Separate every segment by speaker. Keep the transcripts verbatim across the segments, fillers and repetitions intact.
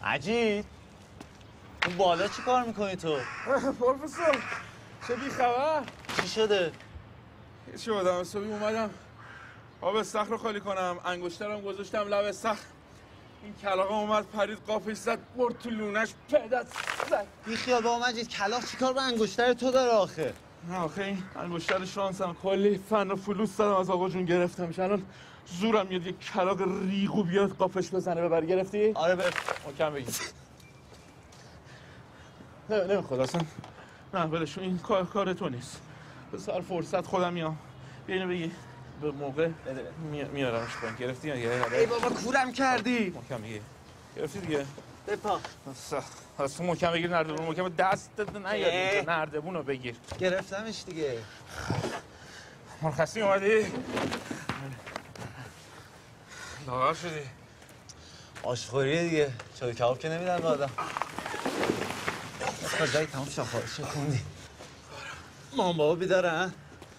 Speaker 1: مجید اون بالا چی کار میکنی تو؟
Speaker 2: پروفسور چه بی خبر؟
Speaker 1: چی شده؟
Speaker 2: چی بودم صبحی اومدم آب استخر رو خالی کنم، انگشترم گذاشتم لب استخر، این کلاغه اومد پرید قاپش زد برد تو لونش پدت زد.
Speaker 1: بیخیال با مجید، کلاغ چیکار با انگشتر تو داره آخه؟
Speaker 2: نه آخه این انگشتر شانسم کلی فن و فلوس زدم از آقا جون گرفتمش، الان زورم میاد یک کلاغ ریگو بیاد قاپش بزنه. ببر گرفتی؟
Speaker 1: آره بر
Speaker 2: محکم بگیر. نه نمیخواد اصلا، نه ولشون، این کار کار تو نیست. به سر فرصت خودم میام. بیا اینو بگی به موقع می... میارمش پایین. گرفتی یا
Speaker 1: ای بابا کورم کردی.
Speaker 2: محکم بگیر. گرفتی دیگه؟
Speaker 1: بپا.
Speaker 2: اصلا محکم بگیر، نردبون محکم دستت نیاد اینجا، نردبونو بگیر.
Speaker 1: گرفتمش دیگه.
Speaker 2: مرخصی اومدی؟ لاغر شدی؟
Speaker 1: آشخوریه دیگه، چای کباب که نمیدن به آدم. کجایی تمام شاخارشو خوندی؟ مامان بابا بیدارن؟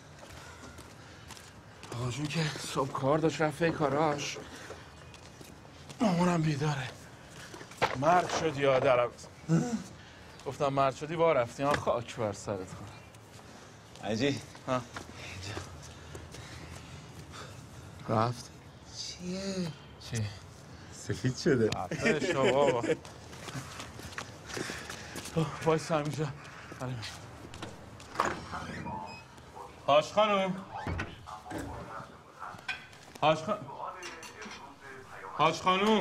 Speaker 2: آقا جون که صبح کار داشت رفته کاراش، مامانم بیداره. مرد شدی یا درم گفتم مرد شدی با رفتی ها، خاک بر سرت کنم.
Speaker 1: عجی
Speaker 2: ها رفت
Speaker 1: چیه؟
Speaker 2: چی؟
Speaker 1: سفید شده.
Speaker 2: رفته شو بابا. بایست همینجا. هاش خانوم هاش خانوم هاش خانوم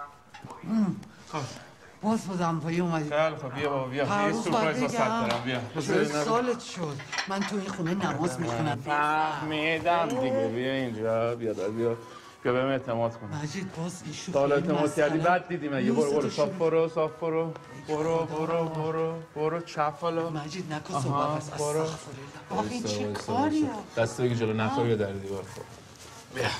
Speaker 3: باز بودم پایی اومدی.
Speaker 2: خیلی خب بیا بابا بیا. یه سورپرایز واسه دارم بیا.
Speaker 3: چه سالت شد؟ من تو این خونه نماز میخونم.
Speaker 2: فهمیدم دیگه. بیا اینجا بیا دار بیا. بیا بهم اعتماد کن.
Speaker 3: مجید باز این شوخی
Speaker 2: سال اعتماد کردی بعد دیدی من. یه برو برو صاف برو صاف برو برو برو برو برو چپ حالا.
Speaker 3: مجید نکن صحبت از استغفرالله. آخه این چه کاریه؟
Speaker 2: دست بگی جلو نخوری در دیوار خور. بیا.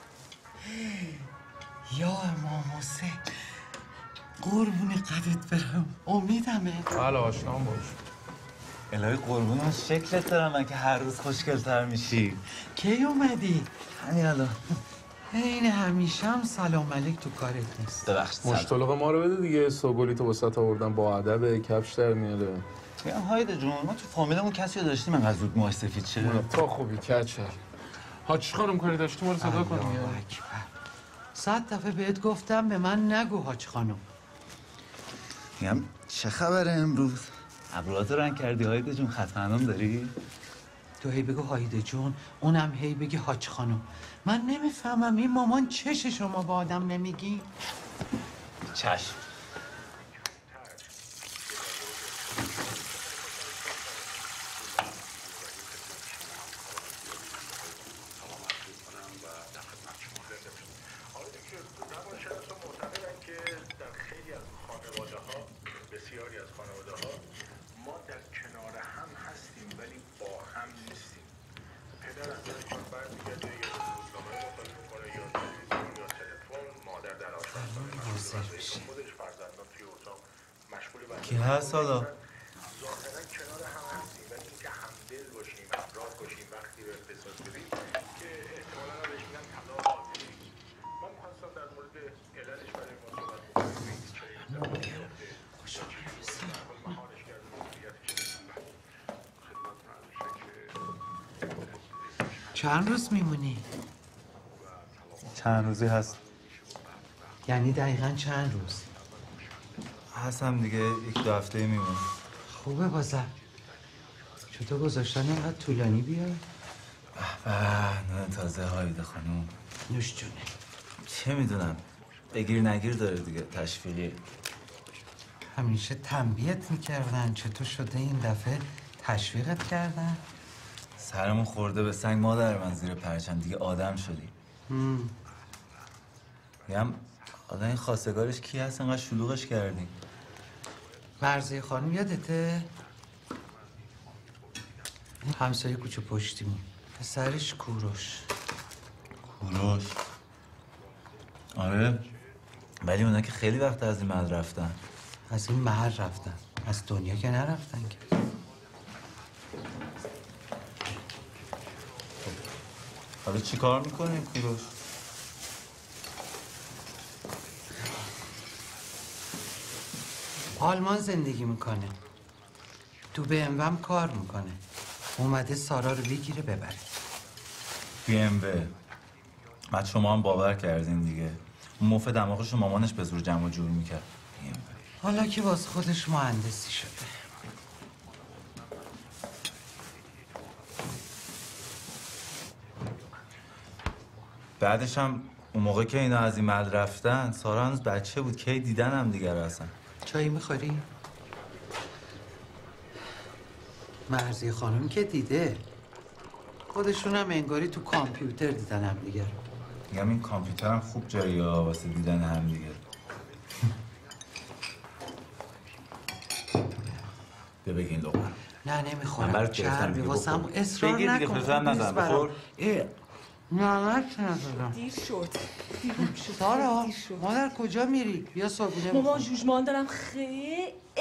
Speaker 3: یا امام حسین قربون قدت برم، امیدمه.
Speaker 2: بله آشنام باش.
Speaker 1: الهی قربون از شکلت دارم من که هر روز خوشگل‌تر میشی.
Speaker 3: کی اومدی؟
Speaker 1: همین الان.
Speaker 3: این همیشه هم سلام علیک تو کارت نیست.
Speaker 1: ببخشید.
Speaker 2: مشتلق ما رو بده دیگه. سوگلی تو وسط آوردن با ادب، کفش در میاره.
Speaker 1: میگم هایده جون، ما تو فامیلمون کسی رو داشتیم انقدر زود موهاش سفید شه؟
Speaker 2: تا خوبی کچل. حاج خانم کاری داشتی ما رو صدا کن دیگه.
Speaker 3: صد دفعه بهت گفتم به من نگو حاج خانم.
Speaker 1: میگم چه خبره امروز؟ ابروهاتو رنگ کردی هایده جون، خط خانم داری؟
Speaker 3: تو هی بگو هایده جون، اونم هی بگی حاج خانم. من نمیفهمم این مامان چش شما با آدم نمیگی؟
Speaker 1: چشم.
Speaker 4: بسیاری از خانواده‌ها ما در کنار هم هستیم ولی با هم نیستیم. پدر از در کار برمیگرده یا روزنامه مطالعه می‌کنه یا تلویزیون یا تلفن، مادر در آشپزخانه مشغول خودش، فرزندان توی اتاق مشغول
Speaker 1: کی هست حالا؟
Speaker 4: ظاهراً کنار هم هستیم ولی اینکه همدل باشیم، همراه باشیم وقتی به اقتصاد بریم که احتمالاً بهش میگن طلاق عاطفی. من می‌خواستم در مورد عللش برای ما صحبت بکنم.
Speaker 3: چند روز میمونی؟
Speaker 1: چند روزی هست.
Speaker 3: یعنی دقیقاً چند روز؟
Speaker 1: هستم دیگه، یک دو هفته میمونم.
Speaker 3: خوبه بازم. چطور گذاشتن اینقدر طولانی بیای؟
Speaker 1: به نه تازه هایده خانوم.
Speaker 3: نوش جونه.
Speaker 1: چه میدونم، بگیر نگیر داره دیگه، تشویقی.
Speaker 3: همیشه تنبیهت میکردن، چطور شده این دفعه تشویقت کردن؟
Speaker 1: سرمون خورده به سنگ مادر من زیر پرچم دیگه آدم شدی. میگم حالا این خواستگارش کی هست انقدر شلوغش کردی؟
Speaker 3: مرزی خانم یادته؟ همسایه کوچه پشتیمون، پسرش کوروش.
Speaker 1: کوروش؟ آره، ولی اونا که خیلی وقت از این محل رفتن.
Speaker 3: از این محل رفتن، از دنیا که نرفتن که.
Speaker 1: حالا چی کار میکنیم کوروش؟
Speaker 3: آلمان زندگی میکنه. تو بی ام وم کار میکنه. اومده سارا رو بگیره ببره.
Speaker 1: بی ام و بعد شما هم باور کردین دیگه. اون مفت دماغش رو مامانش به زور جمع و جور میکرد. بی ام و
Speaker 3: حالا که باز خودش مهندسی شده.
Speaker 1: بعدش هم اون موقع که اینا از این محل رفتن سارا هنوز بچه بود. کی دیدن هم دیگه رو اصلا.
Speaker 3: چایی میخوری؟ مرزی خانم که دیده. خودشون هم انگاری تو کامپیوتر دیدن هم دیگه رو.
Speaker 1: میگم این کامپیوتر هم خوب جاییه واسه دیدن هم دیگه. بیا بگین لقمه.
Speaker 3: نه
Speaker 1: من
Speaker 3: نمیخورم.
Speaker 1: برات گرفتم
Speaker 3: چربی
Speaker 1: دیگه،
Speaker 3: واسم
Speaker 1: بخور.
Speaker 3: اصرار
Speaker 1: بگیر دیگه،
Speaker 3: نکن.
Speaker 1: فشار نزن، بخور.
Speaker 3: اه. نه نه چه نزدم.
Speaker 5: دیر شد دیر شد
Speaker 3: سارا
Speaker 5: دیر شد.
Speaker 3: مادر کجا میری؟ بیا صابونه
Speaker 5: مامان
Speaker 3: بخور.
Speaker 5: جوجمان دارم خیلی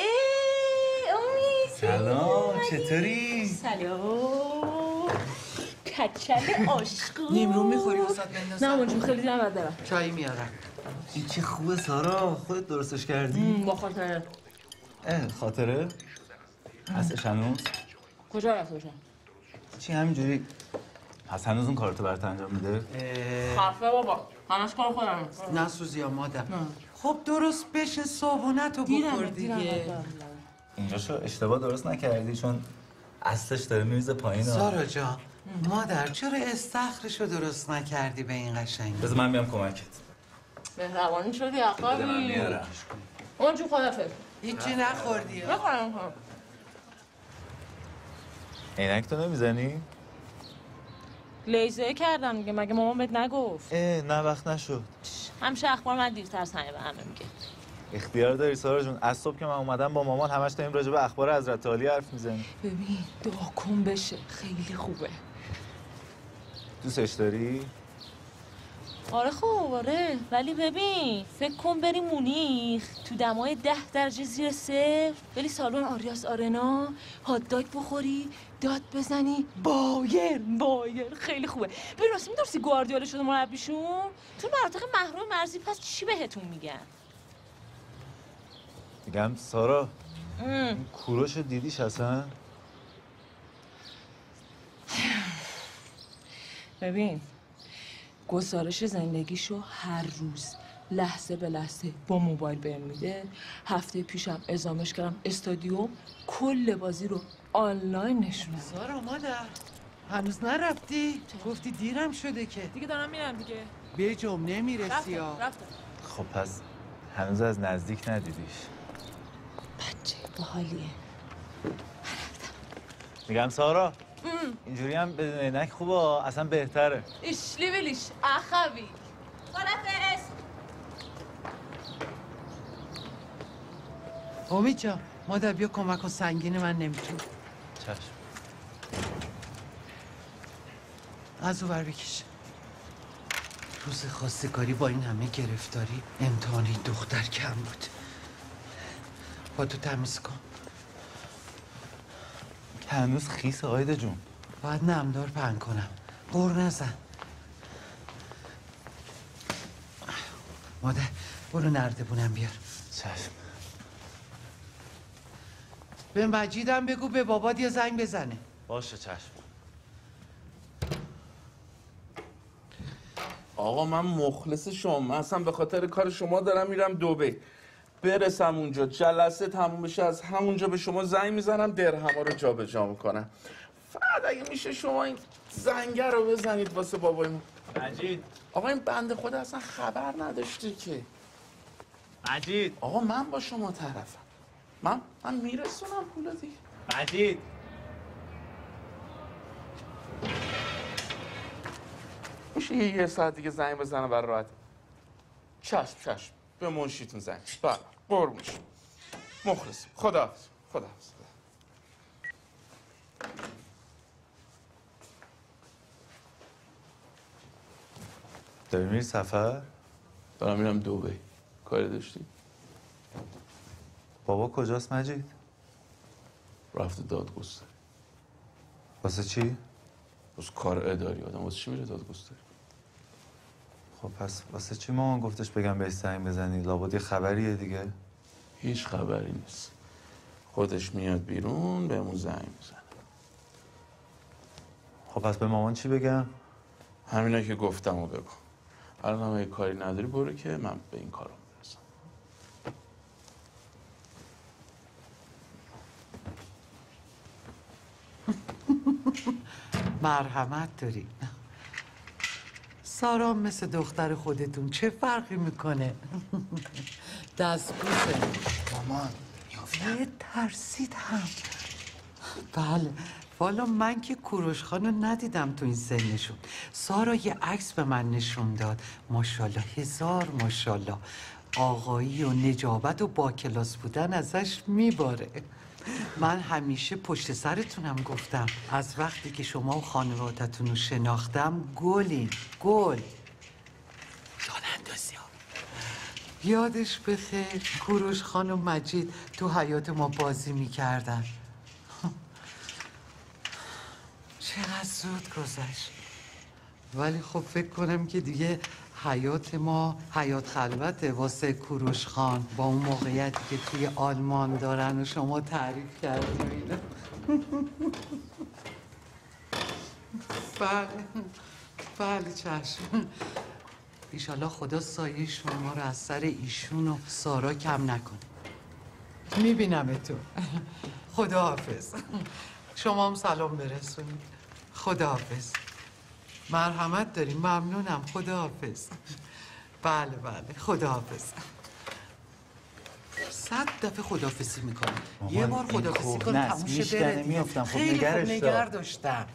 Speaker 5: امید
Speaker 1: سلام، چطوری؟
Speaker 5: سلام کچل عاشقو
Speaker 3: نیمرو میخوری واسات بندازم؟
Speaker 5: نه مامان جون خیلی دیرم دارم
Speaker 3: چایی میارم.
Speaker 1: این چه خوبه سارا، خودت درستش کردی؟
Speaker 5: با خاطره
Speaker 1: اه خاطره؟ هستش هنوز؟
Speaker 5: کجا رفته باشم؟
Speaker 1: چی همینجوری؟ پس هنوز اون کارتو برات انجام میده؟
Speaker 5: خفه بابا همش کار خودم
Speaker 3: نسوزی یا مادر. خب درست بشه صابونه تو بخور
Speaker 5: دیرم
Speaker 3: دیگه.
Speaker 5: دیرم
Speaker 1: اینجاشو اشتباه درست نکردی چون اصلش داره میریزه پایین.
Speaker 3: سارا جان مادر چرا استخرشو درست نکردی به این قشنگی؟
Speaker 1: بذار من بیام کمکت.
Speaker 5: مهربانی شدی عقابی
Speaker 1: بده من میارم.
Speaker 5: اون جو خدافظ
Speaker 3: هیچی نخوردی ها؟
Speaker 5: نخورم
Speaker 1: عینک تو نمیزنی؟
Speaker 5: لیزر کردم دیگه مگه مامان بهت نگفت
Speaker 1: اه نه وقت نشد.
Speaker 5: همیشه اخبار من دیرتر سعی به همه میگه
Speaker 1: اختیار داری سارا جون. از صبح که من اومدم با مامان همش داریم راجع به اخبار حضرت عالی حرف میزنیم.
Speaker 5: ببین دعا کن بشه خیلی خوبه
Speaker 1: دوستش داری؟
Speaker 5: آره خب آره ولی ببین فکر کن بری مونیخ تو دمای ده درجه زیر صفر بری سالن آریاس آرنا هات داگ بخوری داد بزنی بایر بایر خیلی خوبه. ببین راستی میدونستی گواردیولا شده مربیشون تو مناطق محروم مرزی پس چی بهتون میگن؟
Speaker 1: میگم سارا این کوروش دیدیش اصلا؟
Speaker 5: ببین گزارش زندگیشو هر روز لحظه به لحظه با موبایل بهم میده. هفته پیشم ازامش کردم استادیوم کل بازی رو آنلاین نشون.
Speaker 3: سارا مادر هنوز نرفتی؟ گفتی دیرم شده که.
Speaker 5: دیگه دارم میرم دیگه.
Speaker 3: به جمع نمیرسی ها.
Speaker 5: رفتم رفتم.
Speaker 1: خب پس هنوز از نزدیک ندیدیش.
Speaker 5: بچه باحالیه.
Speaker 1: میگم سارا اینجوری هم بدون عینک خوبه اصلا بهتره.
Speaker 5: اشلی ویلیش اخوی خدافظ.
Speaker 3: امید جان مادر بیا کمک کن سنگین من نمیتونم.
Speaker 1: چشم.
Speaker 3: از او بر بکش. روز خواستگاری با این همه گرفتاری امتحان این دختر کم بود. با تو تمیز کن.
Speaker 1: هنوز خیس آیده جون.
Speaker 3: باید نمدار پهن کنم. قور نزن. مادر برو نردبونم بیار.
Speaker 1: چشم.
Speaker 3: به مجیدم بگو به بابات یه زنگ بزنه.
Speaker 1: باشه چشم.
Speaker 2: آقا من مخلص شما، من اصلا به خاطر کار شما دارم میرم دبی. برسم اونجا جلسه تموم بشه از همونجا به شما زنگ میزنم درهما رو جابجا میکنم. فقط اگه میشه شما این زنگه رو بزنید واسه بابایمون.
Speaker 1: مجید.
Speaker 2: آقا این بنده خدا اصلا خبر نداشته که.
Speaker 1: مجید.
Speaker 2: آقا من با شما طرفم. من من میرسونم پولا دیگه.
Speaker 1: مجید.
Speaker 2: میشه یه, یه ساعت دیگه زنگ بزنم برای راحت. چشم چشم به منشیتون زنگ. بله قربونش. مخلص. خداحافظ. خداحافظ.
Speaker 1: داری میری سفر؟
Speaker 2: دارم میرم دبی. کاری داشتی؟
Speaker 1: بابا کجاست مجید؟
Speaker 2: رفته دادگستری.
Speaker 1: واسه چی؟
Speaker 2: واسه کار اداری. آدم واسه چی میره دادگستری؟
Speaker 1: خب پس واسه چی مامان گفتش بگم بهش زنگ بزنی؟ لابد یه خبریه دیگه.
Speaker 2: هیچ خبری نیست. خودش میاد بیرون بهمون زنگ میزنه.
Speaker 1: خب پس به مامان چی بگم؟
Speaker 2: همینا که گفتم و بگو. الان هم اگه کاری نداری برو که من به این کارم برسم.
Speaker 3: مرحمت داری. سارا مثل دختر خودتون چه فرقی میکنه؟ دستبوسه.
Speaker 1: مامان
Speaker 3: یه ترسید هم. بله والا من که کوروش خانو ندیدم تو این سنشون. سارا یه عکس به من نشون داد. ماشاءالله هزار ماشاءالله. آقایی و نجابت و با کلاس بودن ازش میباره. من همیشه پشت سرتونم گفتم از وقتی که شما و خانوادتون رو شناختم گلین گل. جان اندازی ها. یادش بخیر کوروش خان و مجید تو حیات ما بازی میکردن. چقدر زود گذشت. ولی خب فکر کنم که دیگه حیات ما حیات خلوته واسه کوروش خان با اون موقعیتی که توی آلمان دارن و شما تعریف کردیم اینا. بله بله چشم. ایشالله خدا سایه شما رو از سر ایشون و سارا کم نکنه. میبینم تو. خدا حافظ. شما هم سلام برسونید. خدا حافظ. مرحمت داریم. ممنونم. خدا حافظ. بله بله خدا حافظ. صد دفعه خداحافظی میکنم. یه بار خداحافظی کن تموم شه بره دیگه. خیلی خوب نگر داشتم.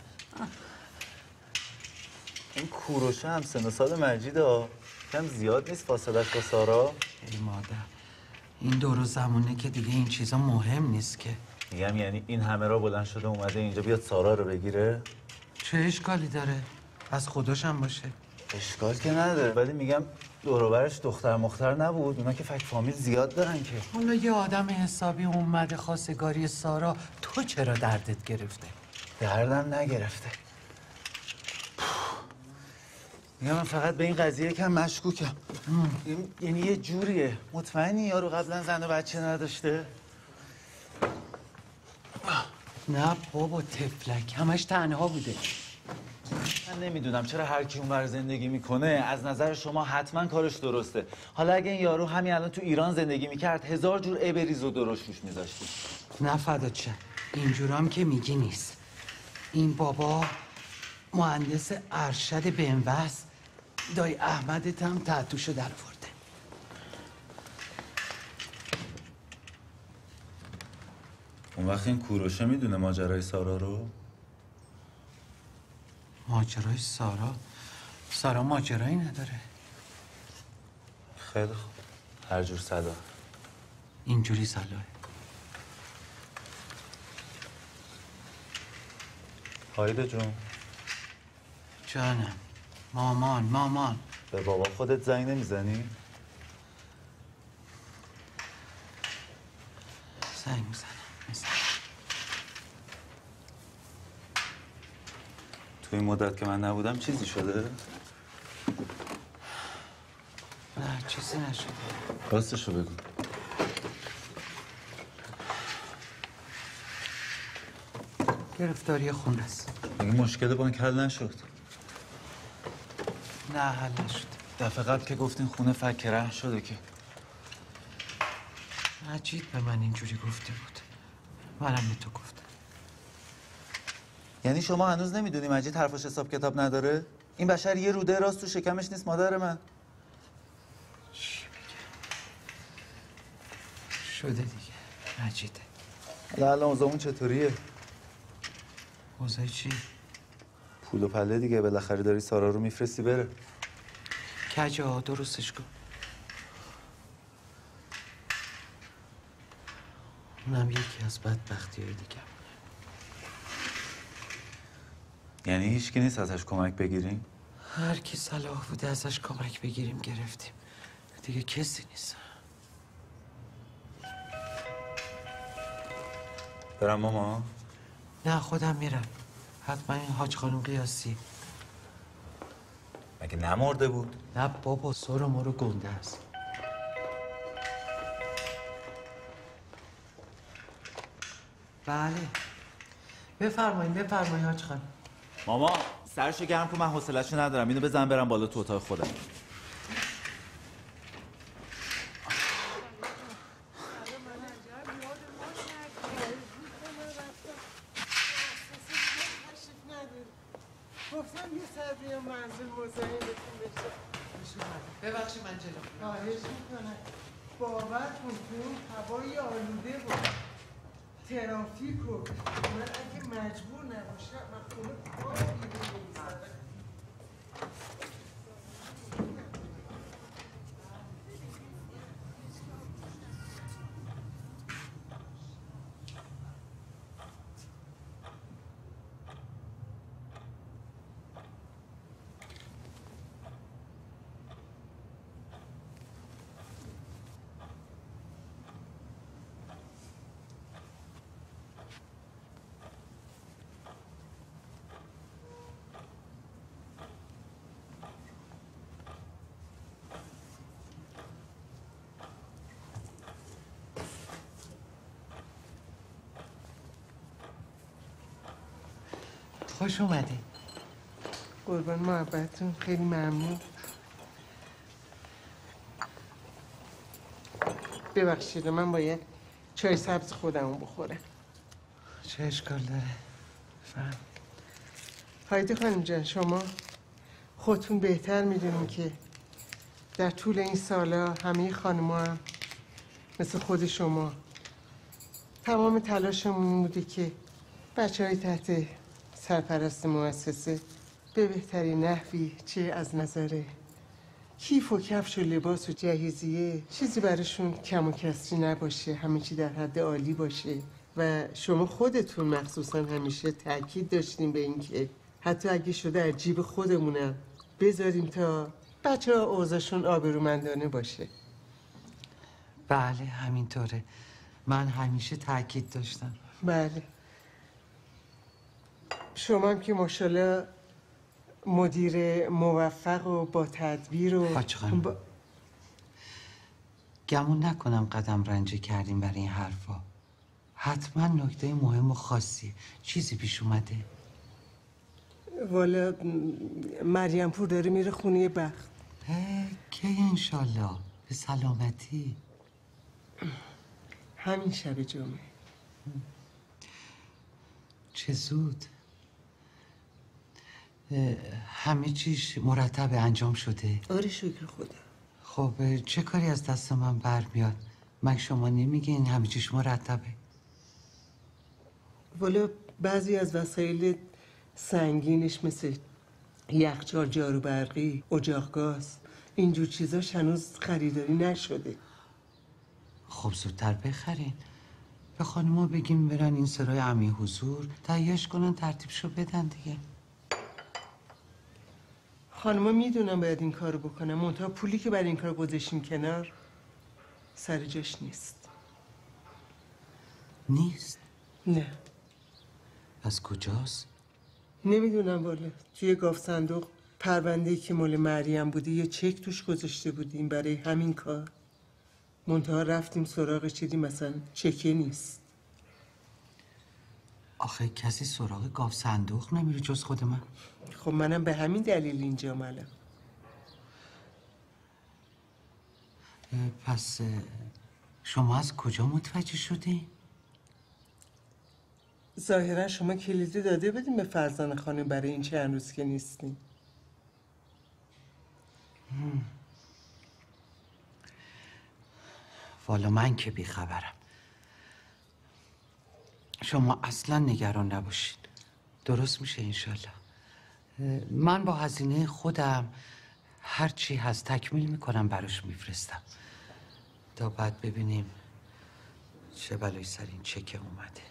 Speaker 1: این کوروشه هم سن و سال مجیده ها. کم زیاد نیست فاصلش با سارا؟
Speaker 3: ای مادر این دور و زمونه که دیگه این چیزا مهم نیست که.
Speaker 1: میگم یعنی این همه را بلند شده اومده اینجا بیاد سارا رو بگیره؟
Speaker 3: چه اشکالی داره؟ از خودشم باشه.
Speaker 1: اشکال که نداره ولی میگم دور و برش دختر مختر نبود. اونا که فک فامیل زیاد دارن که.
Speaker 3: حالا یه آدم حسابی اومده خواستگاری سارا تو چرا دردت گرفته؟
Speaker 1: دردم نگرفته. میگم من فقط به این قضیه کم مشکوکم. یعنی یه جوریه. مطمئنی یارو قبلا زن و بچه نداشته؟
Speaker 3: نه بابا تفلک همش تنها بوده.
Speaker 1: من نمیدونم چرا هر کی اونور زندگی میکنه از نظر شما حتما کارش درسته. حالا اگه این یارو همین الان تو ایران زندگی میکرد هزار جور عبریز و درشت روش میذاشتی.
Speaker 3: نه فدات شه. اینجورام که میگی نیست. این بابا مهندس ارشد بنوست دای احمدت هم تحتوشو در ورده.
Speaker 1: اون وقت این کوروشه میدونه ماجرای سارا رو؟
Speaker 3: ماجرای سارا؟ سارا ماجرایی نداره.
Speaker 1: خیلی خوب. هر جور صلاح.
Speaker 3: اینجوری صلاحه.
Speaker 1: هایده جون.
Speaker 3: جانم. مامان مامان.
Speaker 1: به بابا خودت زنگ نمیزنی؟
Speaker 3: زنگ میزنم.
Speaker 1: تو این مدت که من نبودم چیزی شده؟
Speaker 3: نه چیزی نشده.
Speaker 1: راستشو بگو.
Speaker 3: گرفتاری خون است.
Speaker 1: مگه مشکل بانک حل نشد؟
Speaker 3: نه حل نشد.
Speaker 1: دفعه قبل که گفتین خونه فکره شده که.
Speaker 3: مجید به من اینجوری گفته بود. منم به تو گفتم.
Speaker 1: یعنی شما هنوز نمیدونی مجید حرفش حساب کتاب نداره؟ این بشر یه روده راست تو شکمش نیست مادر من.
Speaker 3: چی میگه؟ شده دیگه. مجیده.
Speaker 1: حالا الان اوضاعمون چطوریه؟
Speaker 3: اوضاع چی؟
Speaker 1: پول و پله دیگه بالاخره داری سارا رو میفرستی بره.
Speaker 3: کجا درستش کن. اونم یکی از بدبختی های دیگه.
Speaker 1: یعنی هیچکی نیست ازش کمک بگیریم؟
Speaker 3: هر کی صلاح بوده ازش کمک بگیریم گرفتیم. دیگه کسی نیست.
Speaker 1: برم ماما؟
Speaker 3: نه خودم میرم. حتما این حاج خانم قیاسی.
Speaker 1: مگه نمرده بود؟
Speaker 3: نه بابا سر ما رو گنده است. بله بفرمایید بفرمایید حاج خانم.
Speaker 1: ماما سرشو گرم کن، من حوصله‌شو ندارم. اینو بزن برم بالا تو اتاق خودم.
Speaker 6: گفتم یه سر بیام منزل مزاحمتون بشه.
Speaker 3: ببخشید من جلو.
Speaker 6: خواهش میکنم. باورتون تو اون هوای آلوده و ترافیک و من اگه مجبور نباشم من خونه کار بیرون نمی‌زدم.
Speaker 3: خوش اومدی.
Speaker 6: قربان محبتتون، خیلی ممنون. ببخشید من باید چای سبز خودمو بخورم.
Speaker 3: چه اشکال داره؟ فهم.
Speaker 6: هایده خانم جان، شما خودتون بهتر میدونین که در طول این سالا همه خانم‌ها هم مثل خود شما تمام تلاشمون بوده که بچه های تحت سرپرست مؤسسه به بهترین نحوی، چه از نظر کیف و کفش و لباس و جهیزیه، چیزی براشون کم و کسری نباشه، همه چی در حد عالی باشه. و شما خودتون مخصوصا همیشه تاکید داشتیم به این که حتی اگه شده از جیب خودمونم بذاریم تا بچه ها اوضاعشون آبرومندانه باشه.
Speaker 3: بله همینطوره، من همیشه تاکید داشتم.
Speaker 6: بله. شما هم که ماشاءالله مدیر موفق و با تدبیر و
Speaker 3: حاج خانم با... گمون نکنم قدم رنجه کردیم برای این حرفا. حتما نکته مهم و خاصی چیزی پیش اومده.
Speaker 6: والا مریم پور داره میره خونه بخت.
Speaker 3: کی انشالله؟ به سلامتی.
Speaker 6: همین شب جمعه.
Speaker 3: چه زود. همه چیش مرتب انجام شده؟
Speaker 6: آره شکر خدا.
Speaker 3: خب چه کاری از دست من برمیاد؟ مگه شما نمیگین همه چیش مرتبه؟
Speaker 6: والا بعضی از وسایل سنگینش مثل یخچال، جارو برقی، اجاق گاز، اینجور چیزاش هنوز خریداری نشده.
Speaker 3: خب زودتر بخرین. به خانم‌ها بگیم برن این سرای عمی حضور تهیه‌اش کنن، ترتیبشو بدن دیگه.
Speaker 6: خانم‌ها میدونم باید این کارو بکنم، منتها پولی که برای این کار گذاشتیم کنار سر جاش نیست.
Speaker 3: نیست؟
Speaker 6: نه.
Speaker 3: از کجاست؟
Speaker 6: نمیدونم والا. توی گاف صندوق پرونده‌ای که مال مریم بوده یه چک توش گذاشته بودیم برای همین کار. منتها رفتیم سراغش دیدیم مثلا چکه نیست.
Speaker 3: آخه کسی سراغ گاف صندوق نمیره جز خود من.
Speaker 6: خب منم به همین دلیل اینجا مالم.
Speaker 3: پس شما از کجا متوجه شدی؟
Speaker 6: ظاهرا شما کلیدی داده بدیم به فرزانه خانم برای این چند روز که نیستیم.
Speaker 3: والا من که بیخبرم. شما اصلا نگران نباشید، درست میشه انشالله. من با هزینه خودم هر چی هست تکمیل میکنم براش میفرستم تا بعد ببینیم چه بلایی سر این چکه اومده.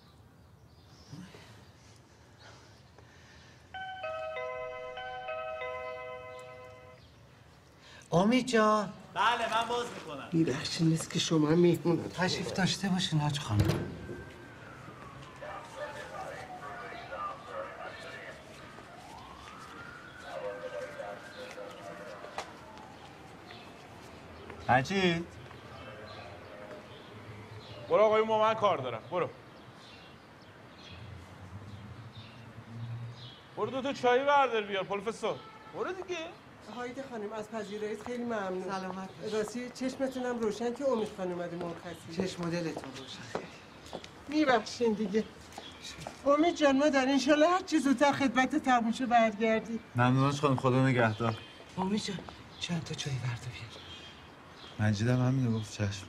Speaker 3: امید جان.
Speaker 1: بله من باز میکنم.
Speaker 6: میبخشید نیست که شما میهمون
Speaker 3: تشریف داشته باشین حاج خانم.
Speaker 1: مجید
Speaker 2: برو آقای ما، من کار دارم. برو برو دو تا چای بردار بیار پروفسور. برو دیگه.
Speaker 6: هایده خانم از پذیراییت خیلی ممنون.
Speaker 3: سلامت باشی.
Speaker 6: راستی چشمتونم روشن که امید خانم اومده مرخصی.
Speaker 3: چشم مدلتون روشن.
Speaker 6: میبخشین دیگه. امید جان ما در انشالله هر چی زودتر خدمت تموشه برگردی.
Speaker 1: ممنونش خانم، خدا نگهدار.
Speaker 3: امید جان چند تا چای برده بیار.
Speaker 1: مجیدم همینو گفت. چشم.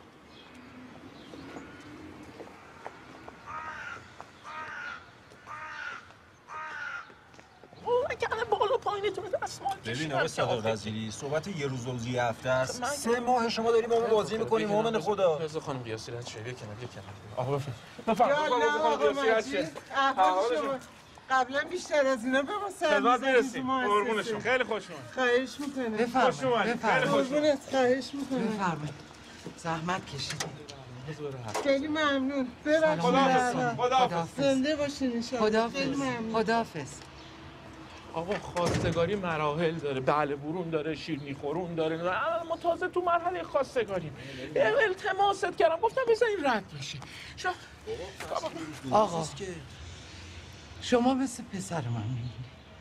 Speaker 7: ببین آقا صادق رضیلی صحبت یه روز و یه هفته است. سه ماه شما داریم ما بازی می‌کنیم مومن خدا.
Speaker 2: رضا خانم قیاسی رد شه. بکنم بکنم. آقا بفرم. بفرم.
Speaker 6: یا
Speaker 2: رضا خانم قیاسی رد شه.
Speaker 6: احوال شما قبلا بیشتر از اینا به ما
Speaker 2: خدمت
Speaker 6: سر
Speaker 2: میرسیم. قربونشون خیلی خوش اومد.
Speaker 6: خواهش میکنم.
Speaker 3: بفرمایید بفرمایید.
Speaker 6: قربونت خواهش میکنم.
Speaker 3: بفرمایید. زحمت کشیدید.
Speaker 6: خیلی ممنون. ببخشید.
Speaker 2: خداحافظ. خداحافظ.
Speaker 6: زنده باشین ان شاء الله. خیلی
Speaker 3: خداحافظ.
Speaker 6: ممنون.
Speaker 3: خداحافظ.
Speaker 2: آقا خواستگاری مراحل داره، بله برون داره، شیرینی خورون داره. ما تازه تو مرحله خواستگاریم. التماست کردم گفتم بذارین رد بشه. شما
Speaker 3: آقا شما مثل پسر من میگی.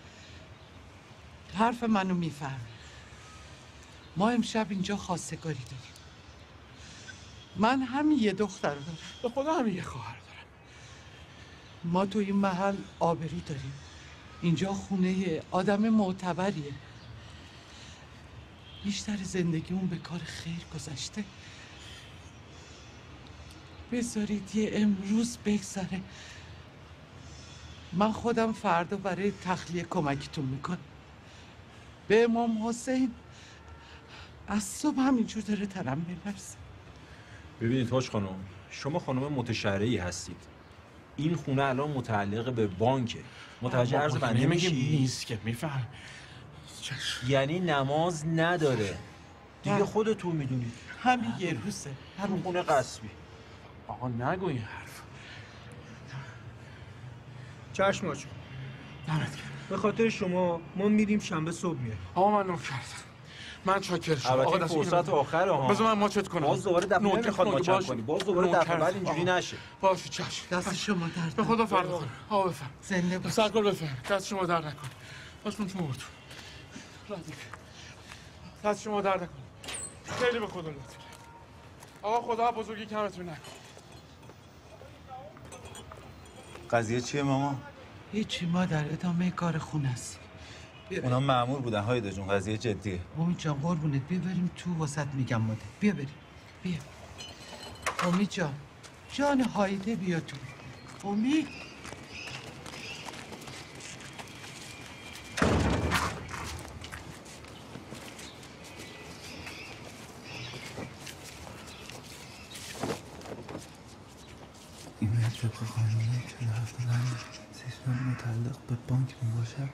Speaker 3: حرف منو میفهمی. ما امشب اینجا خواستگاری داریم. من همین یه دختر دارم.
Speaker 2: به خدا همین یه خواهر دارم.
Speaker 3: ما تو این محل آبری داریم. اینجا خونه آدم معتبریه. بیشتر زندگیمون به کار خیر گذشته. بذارید یه امروز بگذره. من خودم فردا برای تخلیه کمکتون میکنم. به امام حسین از صبح همینجور داره تنم میرسه.
Speaker 7: ببینید حاج خانم، شما خانم متشرعی هستید. این خونه الان متعلق به بانکه. متوجه عرض بنده میشی؟
Speaker 2: نیست که میفهم.
Speaker 7: یعنی نماز نداره. دیگه خودتون میدونید.
Speaker 3: همین یه روزه.
Speaker 7: همین خونه قصبی.
Speaker 2: آقا نگو این حرف.
Speaker 8: چشم آجا.
Speaker 2: دمت گرم.
Speaker 8: به خاطر شما ما میریم شنبه صبح میایم.
Speaker 2: آقا من نوکرتم. من چاکر شدم.
Speaker 7: البته
Speaker 2: آقا
Speaker 7: این
Speaker 2: دست
Speaker 7: فرصت آخره ها.
Speaker 2: بذار من ماچت کنم.
Speaker 7: باز دوباره دفعه
Speaker 2: نوکر
Speaker 7: نمیخواد
Speaker 2: کنی،
Speaker 7: ماچت
Speaker 2: باشه.
Speaker 7: کنی. باز دوباره
Speaker 2: نوکر.
Speaker 7: دفعه بعد اینجوری
Speaker 2: آقا.
Speaker 7: نشه.
Speaker 2: باشه چشم.
Speaker 3: دست شما درد
Speaker 2: به خدا فردا کنم. آقا بفهم.
Speaker 3: زنده باش.
Speaker 2: سرکار بفهم. دست شما درد نکن. باش من تو موتون. ردیف. دست شما درد نکن. خیلی به خدا لطف. آقا خدا بزرگی کمتون نکن.
Speaker 1: قضیه چیه ماما؟
Speaker 3: هیچی مادر، ادامه کار خونه است.
Speaker 1: اونا مأمور بودن هایده جون، قضیه جدیه.
Speaker 3: امید جان قربونت بیا بریم تو واسط میگم مادر. بیا بریم. بیا. امید جان. جان هایده بیا تو. امید.
Speaker 1: این طبق قانون چهل و هفت سیستم متعلق به بانک می باشد.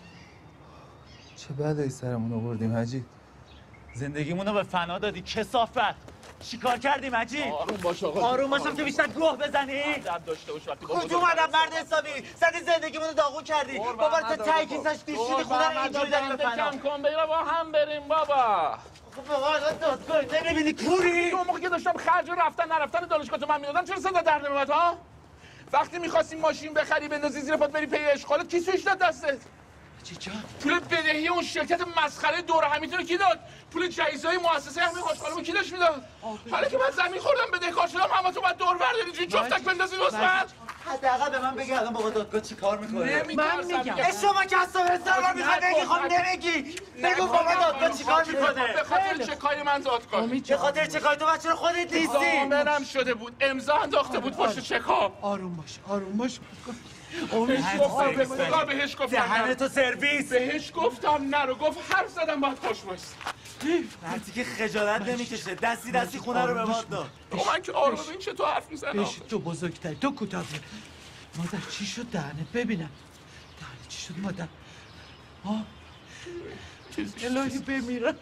Speaker 1: چه بلایی سرمون آوردیم حاجی. زندگیمونو به فنا دادی کثافت. چیکار کردیم حاجی؟
Speaker 2: آروم باش آقا.
Speaker 1: آروم باشم که بیشتر گوه بزنی؟
Speaker 2: درد داشته باش وقتی
Speaker 1: کدوم آدم مرد حسابی؟ زدی زندگیمونو داغون کردی. بابا تو تای کیسش دوشیدی خونه رو اینجوری داری به فنا.
Speaker 2: کم کن بگیره با هم بریم بابا.
Speaker 1: خب بابا الان دادگاهی نمیبینی کوری؟
Speaker 2: اون موقع که داشتم خرج رفتن نرفتن دانشگاه تو من میدادم چرا صدا در نمیومد ها؟ وقتی می‌خواستی ماشین بخری بندازی زیر پات بری پی اشغالت کی سویش داد دستت؟
Speaker 3: چی جان؟
Speaker 2: پول بدهی اون شرکت مسخره دور همیتون رو کی داد؟ پول جایزه‌های مؤسسه همین خوشحالمو کی داشت میداد؟ حالا که من زمین خوردم بدهکار شدم همتون باید دور بردارید جوری جفتک بندازید واسه
Speaker 1: حداقل به من بگی الان بابا دادگاه چیکار میکنه؟
Speaker 2: من میگم
Speaker 1: شما که از صبح سر میخواد بگی خب نمیگی. بگو بابا دادگاه چیکار میکنه؟
Speaker 2: به خاطر چکای من دادگاه
Speaker 1: به خاطر چکای تو بچه خودت نیستی.
Speaker 2: ضامنم شده بود امضا انداخته بود پشت چکا.
Speaker 3: آروم باش. آروم باش.
Speaker 2: بهش گفتم به خدا بهش گفتم
Speaker 1: دهن تو سرویس.
Speaker 2: بهش گفتم نرو گفت حرف زدم باید خوش باشی.
Speaker 1: وقتی که خجالت نمیکشه دستی دستی خونه رو به ما داد.
Speaker 2: من که آروم این چه تو حرف میزنم؟
Speaker 3: بش تو بزرگتر تو کوتاه بیا. مادر چی شد دهنت ببینم. دهنت چی شد مادر؟ ها؟ الهی بمیرم.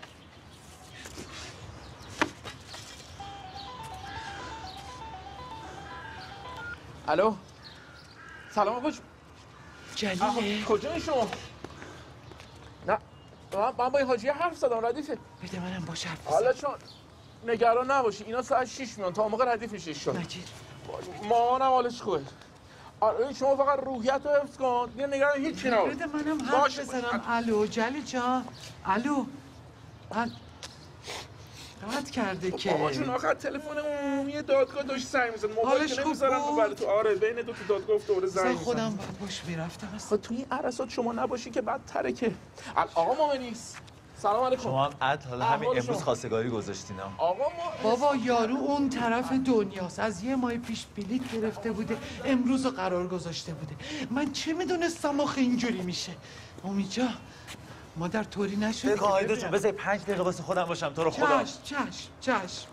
Speaker 2: الو سلام آقا
Speaker 3: جلیله
Speaker 2: کجایی شما؟ نه من با این حاجیه حرف زدم ردیفه.
Speaker 3: بده منم باش حرف بزن.
Speaker 2: حالا چون نگران نباشی اینا ساعت شیش میان تا موقع ردیف شیش شد.
Speaker 3: مجید
Speaker 2: مامانم حالش خوبه. آره شما فقط روحیت رو حفظ کن، دیگه نگران هیچی نباش.
Speaker 3: بده منم حرف بزنم. الو جلی جان، الو ال... قطع کرده که
Speaker 2: بابا جون آخر تلفن عمومی دادگاه داشت زنگ می‌زد، موبایل که نمی‌ذارن موبایل تو. آره بین دو تا دادگاه افتاده زنگ می‌زد.
Speaker 3: خودم باید باش میرفتم.
Speaker 2: خب تو این عرصات شما نباشی که بدتره که. آقا مومنیس سلام علیکم.
Speaker 1: شما هم عدل حالا همین امروز خواستگاری گذاشتین ها.
Speaker 2: آقا ما
Speaker 3: بابا یارو اون طرف دنیاست، از یه ماه پیش بلیط گرفته بوده، امروز رو قرار گذاشته بوده. من چه میدونستم آخه اینجوری میشه. امید جان مادر طوری نشد.
Speaker 1: بگو هایده جون بذار پنج دقیقه واسه خودم باشم تو رو خدا.
Speaker 3: چشم چشم چشم.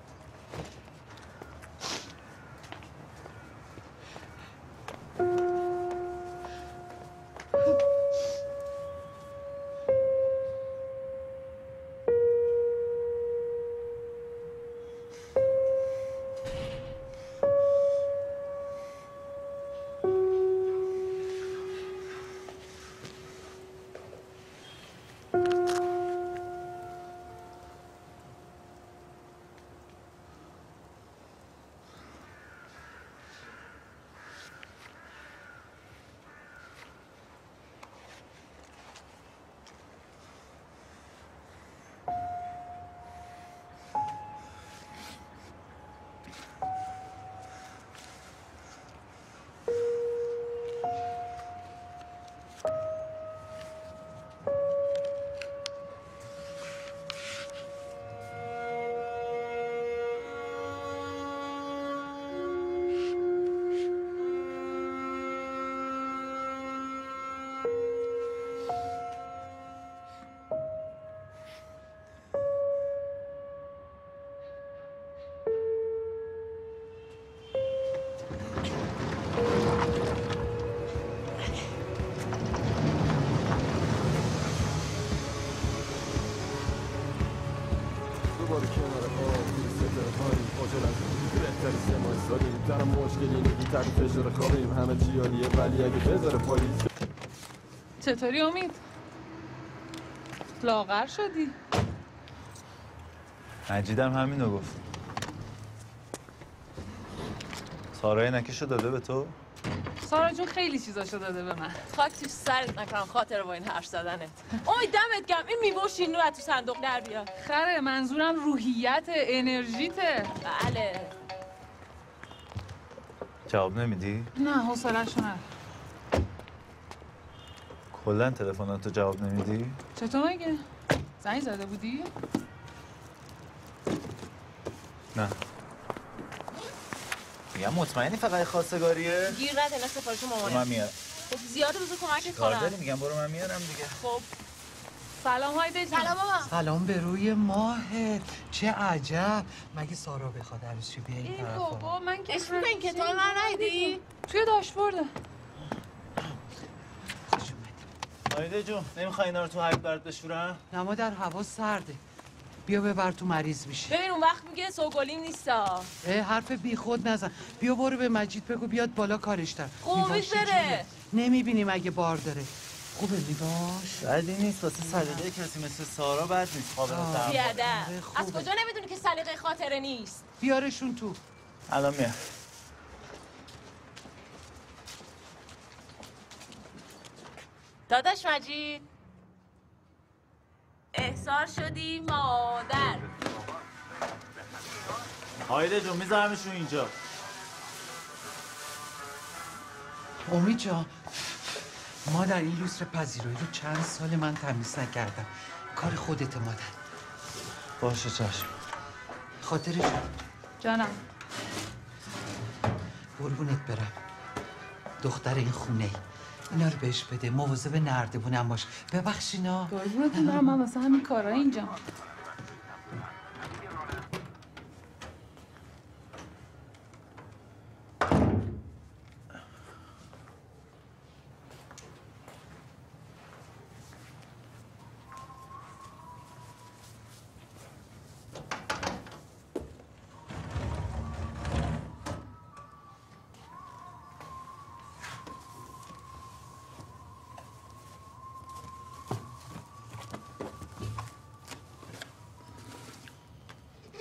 Speaker 9: چطوری امید؟ لاغر شدی؟
Speaker 1: مجیدم همینو گفت. سارای نکشو داده به تو؟
Speaker 9: سارا جون خیلی چیزاشو داده به من.
Speaker 5: خاک تو سرت نکنم خاطر با این حرف زدنت. امید دمت گرم، این میوه و شیرینی رو تو صندوق در بیار.
Speaker 9: خره منظورم روحیت انرژیته.
Speaker 5: بله.
Speaker 1: جواب نمیدی؟
Speaker 9: نه حوصله‌شو ندارم.
Speaker 1: کلا تلفناتو جواب نمیدی؟
Speaker 9: چطور مگه؟ زنگ زده بودی؟
Speaker 1: نه. میگم مطمئنی فقط خواستگاریه؟
Speaker 5: گیر نده نه سفارش مامانه.
Speaker 1: من میارم.
Speaker 5: خب زیاده بذار کمکت
Speaker 1: کار
Speaker 5: کنم.
Speaker 1: داری میگم برو من میارم دیگه.
Speaker 5: خب
Speaker 9: سلام هایده جان.
Speaker 5: سلام بابا.
Speaker 3: سلام به روی ماهت. چه عجب. مگه سارا بخواد عروسی بیای این طرفا؟
Speaker 9: بابا من که
Speaker 5: اسم این کتاب من ندیدی؟
Speaker 9: توی داشبورده.
Speaker 1: هایده جون نمیخوای اینا رو تو حیاط برات بشورم؟
Speaker 3: نه مادر هوا سرده. بیا ببر تو مریض میشه.
Speaker 5: ببین اون وقت میگه سوگلیم نیستا.
Speaker 3: حرف بی خود نزن. بیا برو به مجید بگو بیاد بالا کارش دار.
Speaker 5: خوبیش بره.
Speaker 3: نمیبینیم اگه بار داره. خوبه میباش.
Speaker 1: بدی نیست واسه سلیقه کسی مثل سارا بد نیست. قابل تحمل.
Speaker 5: بیادب. از کجا نمیدونی که سلیقه خاطره نیست؟
Speaker 3: بیارشون تو.
Speaker 1: الان میام.
Speaker 5: داداش مجید احضار شدی مادر.
Speaker 1: هایده جون میذارمشون اینجا.
Speaker 3: امید جان مادر این لوستر پذیرایی رو چند سال من تمیز نکردم. کار خودت مادر.
Speaker 1: باشه چشم.
Speaker 3: خاطرش
Speaker 9: جانم.
Speaker 3: قربونت برم. دختر این خونه ای. اینا رو بهش بده. مواظب نردبونم باش. ببخشینا.
Speaker 9: قربونت برم من واسه همین کارا اینجا.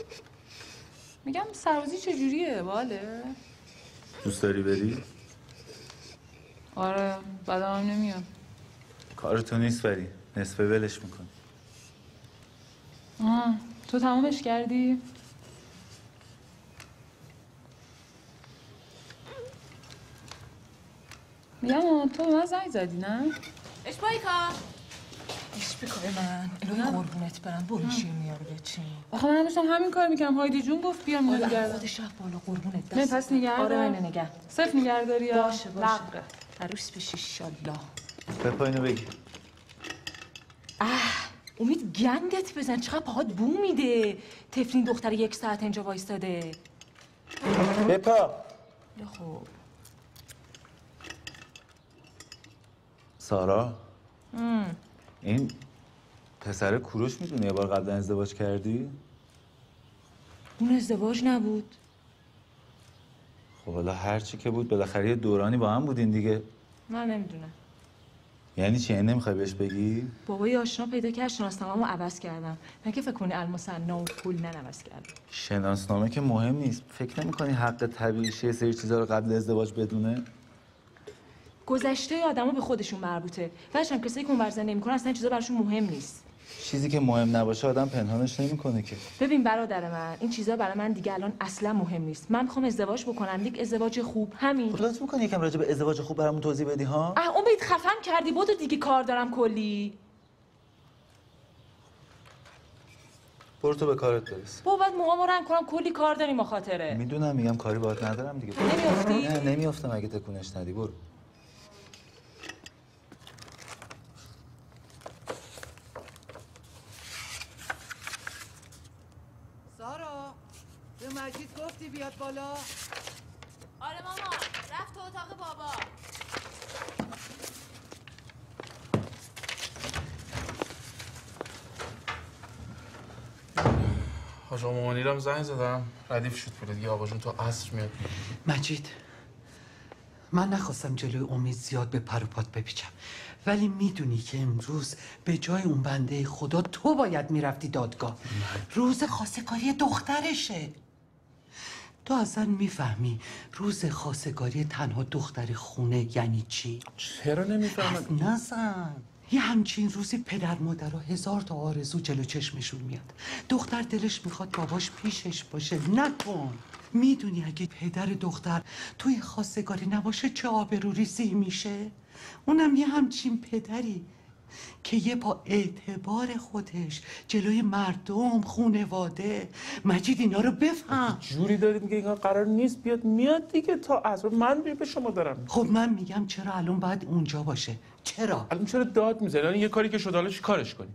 Speaker 9: میگم سربازی چجوریه باله؟
Speaker 1: دوست داری بری؟
Speaker 9: آره بعدم هم نمیاد.
Speaker 1: کار تو نیست ولی نصفه ولش میکنی.
Speaker 9: آه تو تمامش کردی؟ میگم تو به من زنگ زدی نه؟
Speaker 5: اش بایکا اش بکای من الهی قربونت برم برو شیر میاره بچین.
Speaker 9: آخه من داشتم همین کار میکنم. هایدی جون گفت بیام
Speaker 5: آره
Speaker 9: نگردم.
Speaker 5: خودش رفت بالا قربونت
Speaker 9: نه
Speaker 5: دست.
Speaker 9: پس نگردم.
Speaker 5: آره من نگه.
Speaker 9: صرف نگهداری یا
Speaker 5: باشه باشه.
Speaker 9: لغه.
Speaker 5: عروس بشی انشالله.
Speaker 1: بپا اینو بگی.
Speaker 5: اه امید گندت بزن چقدر پاهات بو میده. تفلین دختر یک ساعت اینجا وایستاده.
Speaker 1: بپا.
Speaker 5: خب
Speaker 1: سارا ام. این پسر کوروش میدونی یه بار قبلا ازدواج کردی؟
Speaker 5: اون ازدواج نبود.
Speaker 1: خب حالا هر چی که بود بالاخره یه دورانی با هم بودین دیگه.
Speaker 5: من نمیدونم.
Speaker 1: یعنی چی؟ یعنی نمیخوای بهش بگی؟
Speaker 5: بابا یه آشنا پیدا کرد شناسنامه‌مو عوض کردم. من که فکر کنی المثنا و پول نه عوض کردم.
Speaker 1: شناسنامه که مهم نیست. فکر نمی‌کنی حق طبیعیشه یه سری چیزا رو قبل ازدواج بدونه؟
Speaker 5: گذشته آدمو به خودشون مربوطه. بعدش هم کسایی که اون ورزه نمی‌کنن اصلا این چیزا براشون مهم نیست.
Speaker 1: چیزی که مهم نباشه آدم پنهانش نمی‌کنه که.
Speaker 5: ببین برادر من این چیزا برای من دیگه الان اصلا مهم نیست. من می‌خوام ازدواج بکنم، یک ازدواج خوب همین.
Speaker 1: خودت می‌کنی یکم راجع به ازدواج خوب برامون توضیح بدی ها؟
Speaker 5: اه امید خفن کردی بدو دیگه کار دارم کلی.
Speaker 1: برو تو به کارت برس.
Speaker 5: بابا بعد موهامو رنگ کنم کلی کار داریم ما خاطره.
Speaker 1: میدونم میگم کاری باهات ندارم دیگه.
Speaker 5: نمیافتی؟
Speaker 1: نه نمیافتم اگه تکونش ندی. برو.
Speaker 3: سارا به مجید گفتی بیاد بالا؟
Speaker 5: آره ماما رفت تو اتاق بابا.
Speaker 2: حاج آقا مامانیرم زنگ زدم ردیف شد پول دیگه. آقا جون تو عصر میاد.
Speaker 3: مجید من نخواستم جلوی امید زیاد به پر و پات بپیچم، ولی میدونی که امروز به جای اون بنده خدا تو باید میرفتی دادگاه. روز خواستگاری دخترشه. تو اصلا میفهمی روز خواستگاری تنها دختر خونه یعنی چی؟
Speaker 2: چرا نمیفهمم؟
Speaker 3: نزن. یه همچین روزی پدر مادرها هزار تا آرزو جلو چشمشون میاد. دختر دلش میخواد باباش پیشش باشه. نکن. میدونی اگه پدر دختر توی خواستگاری نباشه چه آبروریزی میشه؟ اونم یه همچین پدری که یه با اعتبار خودش جلوی مردم خونواده. مجید اینا رو بفهم.
Speaker 2: جوری دارید میگه اینا قرار نیست بیاد میاد دیگه تا عصر. من به شما دارم.
Speaker 3: خب من میگم چرا الان باید اونجا باشه؟ چرا؟
Speaker 2: الان چرا داد میزنی؟ الان یه کاری که شده حالا چی کارش کنی؟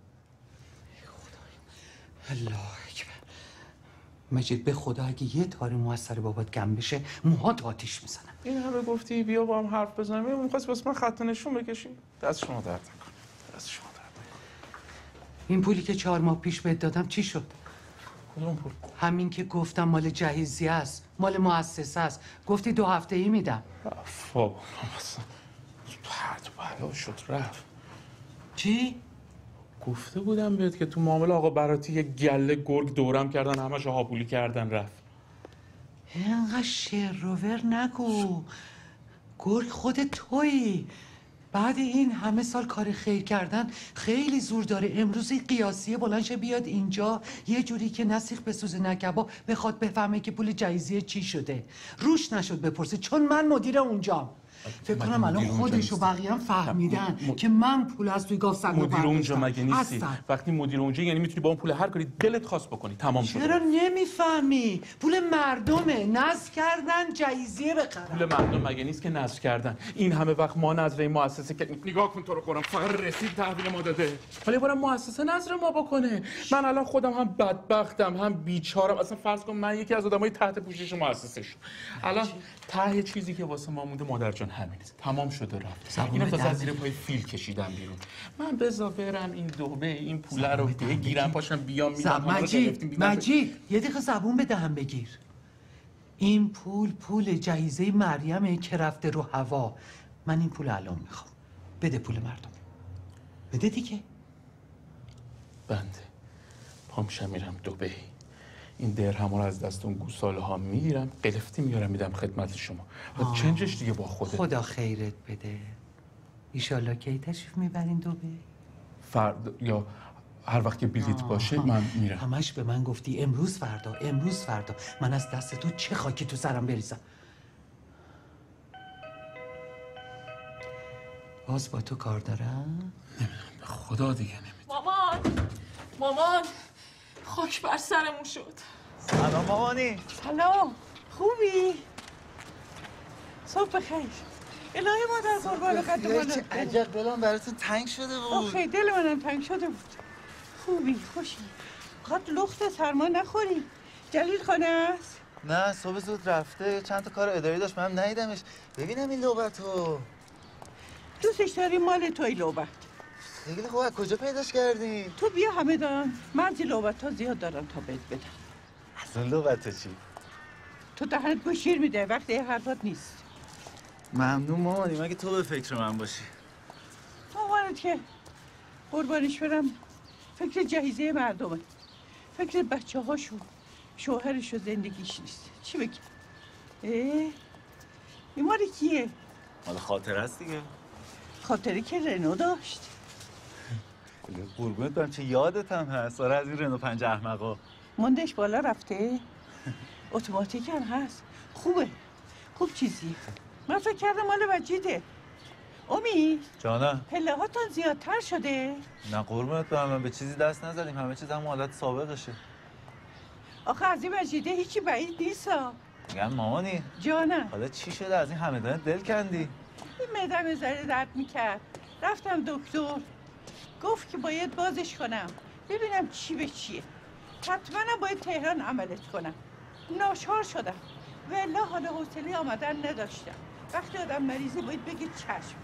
Speaker 3: الله اکبر. مجید به خدا اگه یه تار موثر بابات گم بشه موهات آتیش میزنم.
Speaker 2: این همه گفتی بیا با هم حرف بزنیم. این می‌خواست واسه من خط نشون بکشی. دست شما درد نکنه. دست شما درد نکنه.
Speaker 3: این پولی که چهار ماه پیش بهت دادم چی شد؟
Speaker 2: کدوم پول؟
Speaker 3: همین که گفتم مال جهیزیه است، مال مؤسسه است. گفتی دو هفته ای میدم.
Speaker 2: بابا اصلا پرت و بلا شد رفت.
Speaker 3: چی؟
Speaker 2: گفته بودم بهت که تو معامله آقا براتی یه گله گرگ دورم کردن همش هاپولی کردن رفت.
Speaker 3: اینقدر شعر روور نگو. گرگ خود تویی. بعد این همه سال کار خیر کردن خیلی زور داره. امروز قیاسیه بلند شه بیاد اینجا یه جوری که نسیخ بسوزه نکبا بخواد بفهمه که پول جایزیه چی شده. روش نشد بپرسه چون من مدیر اونجام. فکر کنم الان خودش و بقیه هم فهمیدن م... که من پول از توی گاف سنگ
Speaker 2: مدیر اونجا مگه نیستی؟
Speaker 3: هستن.
Speaker 2: وقتی مدیر اونجا یعنی میتونی با اون پول هر کاری دلت خواست بکنی. تمام شد.
Speaker 3: چرا نمیفهمی؟ پول مردمه. نذر کردن جایزیه بخرن.
Speaker 2: پول مردم مگه نیست که نذر کردن؟ این همه وقت ما نذر مؤسسه که نگاه کن تو رو قرآن فقط رسید تحویل ما داده. ولی برام مؤسسه نذر ما بکنه. من الان خودم هم بدبختم هم بیچارم. اصلا فرض کن من یکی از آدمای تحت پوشش مؤسسه شم. الان ته چیزی که واسه ما مونده مادر جان همینه. تمام شده رفت. اینو تا از زیر پای فیل کشیدم بیرون. من بذار برم این دوبه این پول رو بگیرم پاشم بیام میدم.
Speaker 3: مجید مجید یه دقیقه زبون به دهن بگیر. این پول پول جایزه مریمه که رفته رو هوا. من این پول الان میخوام. بده پول مردم. بده دیگه.
Speaker 2: بنده پامشم میرم دوبه این درهم رو از دست اون گوساله ها میگیرم، قلفتی میارم میدم خدمت شما و چنجش دیگه با خوده.
Speaker 3: خدا خیرت بده. ایشالله کی تشریف میبرین دوبه؟
Speaker 2: فرد یا هر وقت که بلیط باشه من میرم.
Speaker 3: همش به من گفتی امروز فردا امروز فردا. من از دست تو چه خاکی تو سرم بریزم. باز با تو کار دارم؟
Speaker 2: نمیدونم به خدا دیگه نمیدونم.
Speaker 5: مامان مامان خاک بر سرمون شد.
Speaker 1: سلام مامانی.
Speaker 6: سلام، خوبی؟ صبح بخیر. الهی مادر قربان قدمانت.
Speaker 1: چه عجب دلم براتون تنگ شده بود.
Speaker 6: آخه دل منم تنگ شده بود. خوبی، خوشی. خواهد لخت سرما نخوری. جلیل خانه است؟
Speaker 1: نه صبح زود رفته، چند تا کار اداری داشت، من ندیدمش. ببینم این لعبتو.
Speaker 6: دوستش داری مال توی لعبت.
Speaker 1: خیلی خوب، از کجا پیداش کردی؟
Speaker 6: تو بیا همدان، مرزی لعبت ها زیاد دارم تا بهت بدم.
Speaker 1: از اون لعبتو چی؟
Speaker 6: تو دهنت گوش شیر میده، وقتی حرفات نیست.
Speaker 1: ممنون مامانی، مگه تو به فکر من باشی.
Speaker 6: مامانت که قربانش برم فکر جهیزه مردمه، فکر بچه هاشو، شوهرش و زندگیش نیست. چی بگی؟ اه؟ این مال کیه؟
Speaker 1: مال خاطر است دیگه.
Speaker 6: خاطری که رنو داشت.
Speaker 1: قربونت برم چه یادت هم هست. آره از این رنو پنج احمقا.
Speaker 6: مندش بالا رفته؟ اتوماتیک هم هست. خوبه، خوب چیزی. من فکر کردم مال وجیده. امی
Speaker 1: جانم.
Speaker 6: پله هاتون زیادتر شده؟
Speaker 1: نه قربونت برم، من به چیزی دست نزدیم، همه چیز هم حالت سابقشه.
Speaker 6: آخه از این وجیده هیچی بعید نیستا.
Speaker 1: میگم مامانی
Speaker 6: جانم.
Speaker 1: حالا چی شده از این همدان دل کندی؟
Speaker 6: این معدم ذره درد میکرد. رفتم دکتر، گفت که باید بازش کنم ببینم چی به چیه. حتما باید تهران عملت کنم. ناچار شدم والا حالا حوصله آمدن نداشتم. وقتی آدم مریضه باید بگید چشم.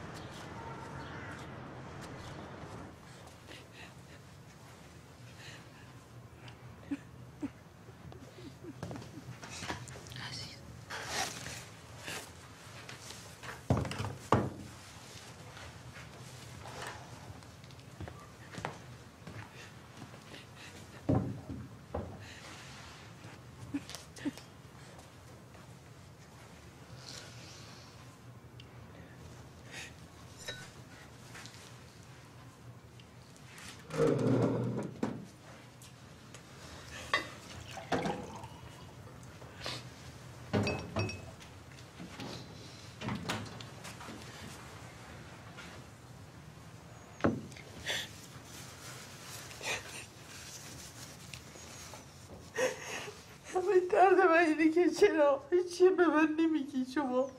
Speaker 6: درد من اینه که چرا هیچی به من نمیگی شما.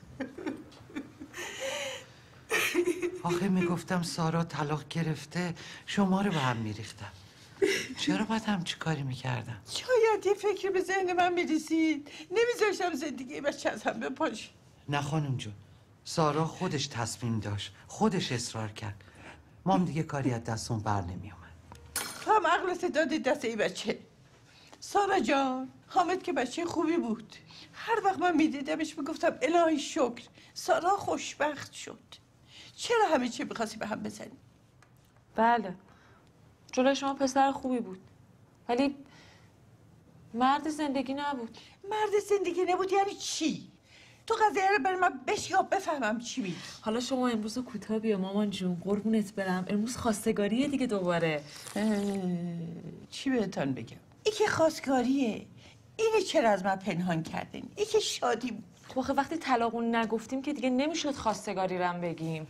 Speaker 3: آخه میگفتم سارا طلاق گرفته شما رو به هم میریختم. چرا باید همچی کاری میکردم؟
Speaker 6: شاید یه فکری به ذهن من میرسید نمیذاشتم زندگی بچه از هم بپاشه.
Speaker 3: نه خانم جون، سارا خودش تصمیم داشت، خودش اصرار کرد. ما هم دیگه کاری از دستون بر نمیومد.
Speaker 6: تو هم عقلت دادی دست ای بچه. سارا جان، حامد که بچه خوبی بود. هر وقت من میدیدمش میگفتم الهی شکر سارا خوشبخت شد. چرا همه چی میخواستی به هم بزنی؟
Speaker 5: بله جلوی شما پسر خوبی بود ولی مرد زندگی نبود.
Speaker 6: مرد زندگی نبود یعنی چی؟ تو قضیه رو برای من بشیاب بفهمم چی میگی.
Speaker 5: حالا شما امروز کوتاه بیا مامان جون، قربونت برم. امروز خواستگاریه دیگه دوباره.
Speaker 6: چی بهتون بگم؟ ای که خواستگاریه، اینو چرا از من پنهان کردین؟ ای که شادی بود.
Speaker 5: خب آخه وقتی طلاقون نگفتیم که دیگه نمیشد خواستگاری رم بگیم.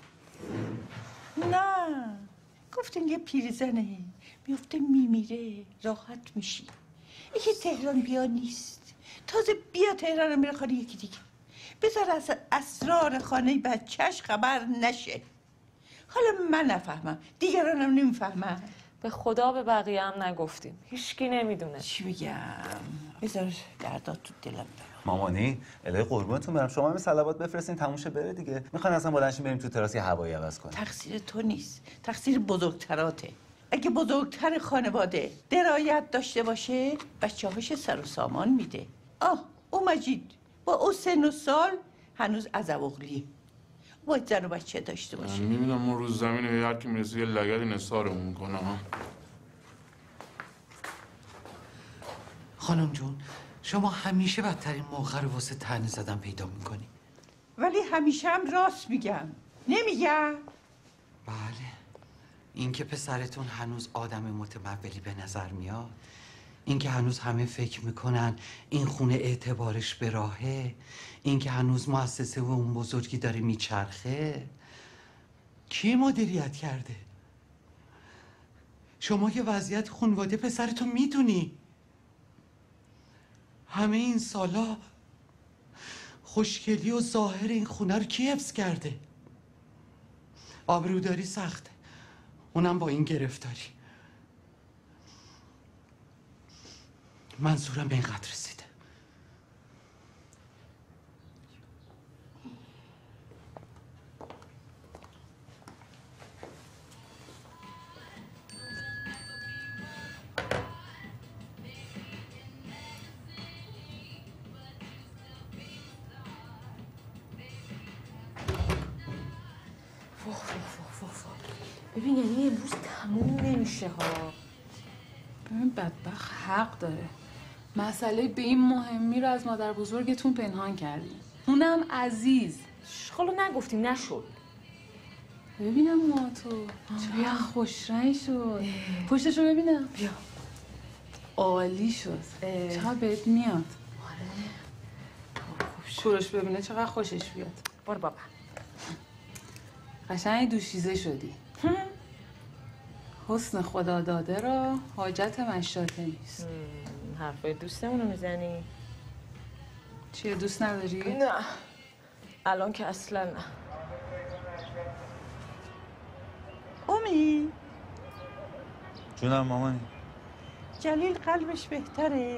Speaker 6: نه گفتین یه پیرزنه میفته میمیره راحت میشی. ای که تهران بیا نیست، تازه بیا تهران رو میره خانه یکی دیگه. بذار از اسرار خانه بچهش خبر نشه. حالا من نفهمم دیگرانم نمیفهمم.
Speaker 5: به خدا به بقیه هم نگفتیم، هیچکی نمیدونه.
Speaker 6: چی بگم؟ بذار دردات تو دلم برم.
Speaker 1: مامانی الهی قربونتون برم، شما همین صلوات بفرستین تموم شه بره دیگه. میخوان اصلا بلنشین بریم تو تراس یه هوایی عوض کنیم.
Speaker 6: تقصیر تو نیست، تقصیر بزرگتراته. اگه بزرگتر خانواده درایت داشته باشه بچه هاش سر و سامان میده. آه او مجید با او سن و سال هنوز عزب باید زن و بچه داشته باشه.
Speaker 2: میبینم ما روز زمین هر کی میرسه یه لگدی نثارمون کنه.
Speaker 3: خانم جون شما همیشه بدترین موقع رو واسه طعنه زدن پیدا میکنی.
Speaker 10: ولی همیشه هم راست میگم. نمیگم؟
Speaker 3: بله. این که پسرتون هنوز آدم متمولی به نظر میاد، این که هنوز همه فکر میکنن این خونه اعتبارش به راهه، این که هنوز مؤسسه و اون بزرگی داره میچرخه، کی مدیریت کرده؟ شما که وضعیت خانواده پسرتون میدونی. همه این سالا خوشگلی و ظاهر این خونه رو کی حفظ کرده؟ آبروداری سخته، اونم با این گرفتاری. منظورم به اینقدر رسیده.
Speaker 5: ببین یعنی امروز تموم نمیشه ها.
Speaker 9: ببین بدبخت حق داره. مسئله به این مهمی رو از مادر بزرگتون پنهان کردیم، اونم عزیز.
Speaker 5: حالا نگفتیم نشد.
Speaker 9: ببینم ما تو بیا خوشرنگ شد. پشتشو ببینم.
Speaker 5: بیا
Speaker 9: عالی شد. چقدر بهت میاد.
Speaker 5: آره
Speaker 9: کوروش ببینه چقدر خوشش بیاد.
Speaker 5: برو بابا.
Speaker 9: قشنگ دوشیزه شدی. حسن خدا داده را حاجت مشاطه نیست.
Speaker 5: حرفای دوستمونو میزنی؟
Speaker 9: چیه دوست نداری؟
Speaker 5: نه الان که اصلا نه.
Speaker 10: امی
Speaker 1: جونم مامانی.
Speaker 10: جلیل قلبش بهتره.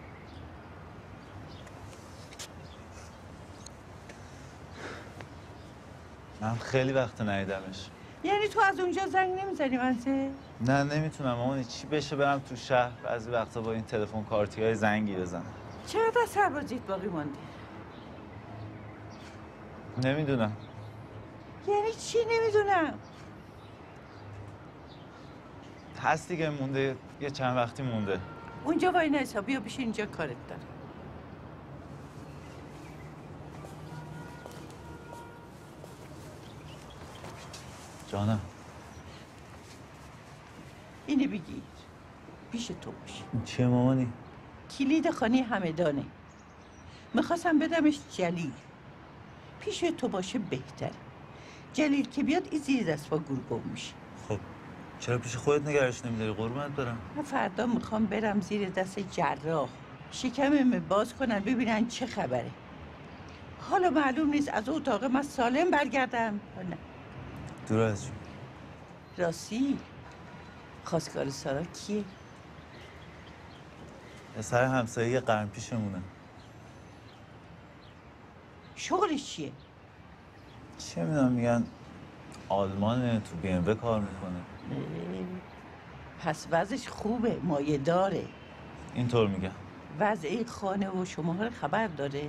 Speaker 1: من خیلی وقت ندیدمش.
Speaker 10: یعنی تو از اونجا زنگ نمیزنی منزه؟
Speaker 1: نه نمیتونم مامانی، چی بشه برم تو شهر بعضی وقتا با این تلفن کارتی های زنگی بزنم.
Speaker 10: چقدر سربازیت باقی مانده؟
Speaker 1: نمیدونم.
Speaker 10: یعنی چی نمیدونم؟
Speaker 1: هست دیگه، مونده یه چند وقتی مونده.
Speaker 10: اونجا وای نسا، بیا بشین اینجا کارت دارم.
Speaker 1: جانم
Speaker 10: اینو بگیر پیش تو باشه.
Speaker 1: چیه مامانی؟
Speaker 10: کلید خانه همدانه. میخواستم بدمش جلیل. پیش تو باشه بهتره. جلیل که بیاد این زیر دست با گور گم میشه.
Speaker 1: خب چرا پیش خودت نگرش نمیداری قربونت برم؟
Speaker 10: من فردا میخوام برم زیر دست جراح، شکمم باز کنن ببینن چه خبره. حالا معلوم نیست از اتاق من سالم برگردم یا نه.
Speaker 1: دور از جون.
Speaker 10: راستی خواستگار سارا کیه؟
Speaker 1: پسر همسایه قرن پیشمونه.
Speaker 10: شغلش چیه؟
Speaker 1: چه میدونم، میگن آلمانه، تو بی ام و کار میکنه.
Speaker 10: پس وضعش خوبه، مایه داره.
Speaker 1: اینطور میگن.
Speaker 10: وضع این خانه و شما رو خبر داره؟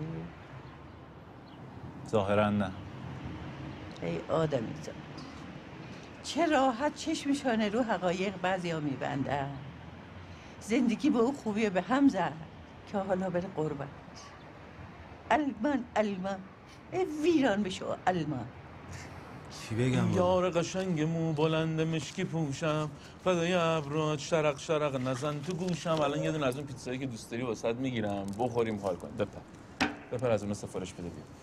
Speaker 1: ظاهرا نه.
Speaker 10: ای آدمی زاد، چه راحت چشمشانه رو حقایق بعضی ها میبندن. زندگی به او خوبیه به هم زد که حالا بره قربت. المان المان ای ویران بشو المان.
Speaker 1: چی بگم؟
Speaker 2: یار قشنگ مو بلند مشکی پوشم، فدای ابروات شرق شرق نزن تو گوشم. الان یه دونه از اون پیتزایی که دوست داری واسط میگیرم، بخوریم حال کنیم. بپر بپر از اون سفارش بده بیا.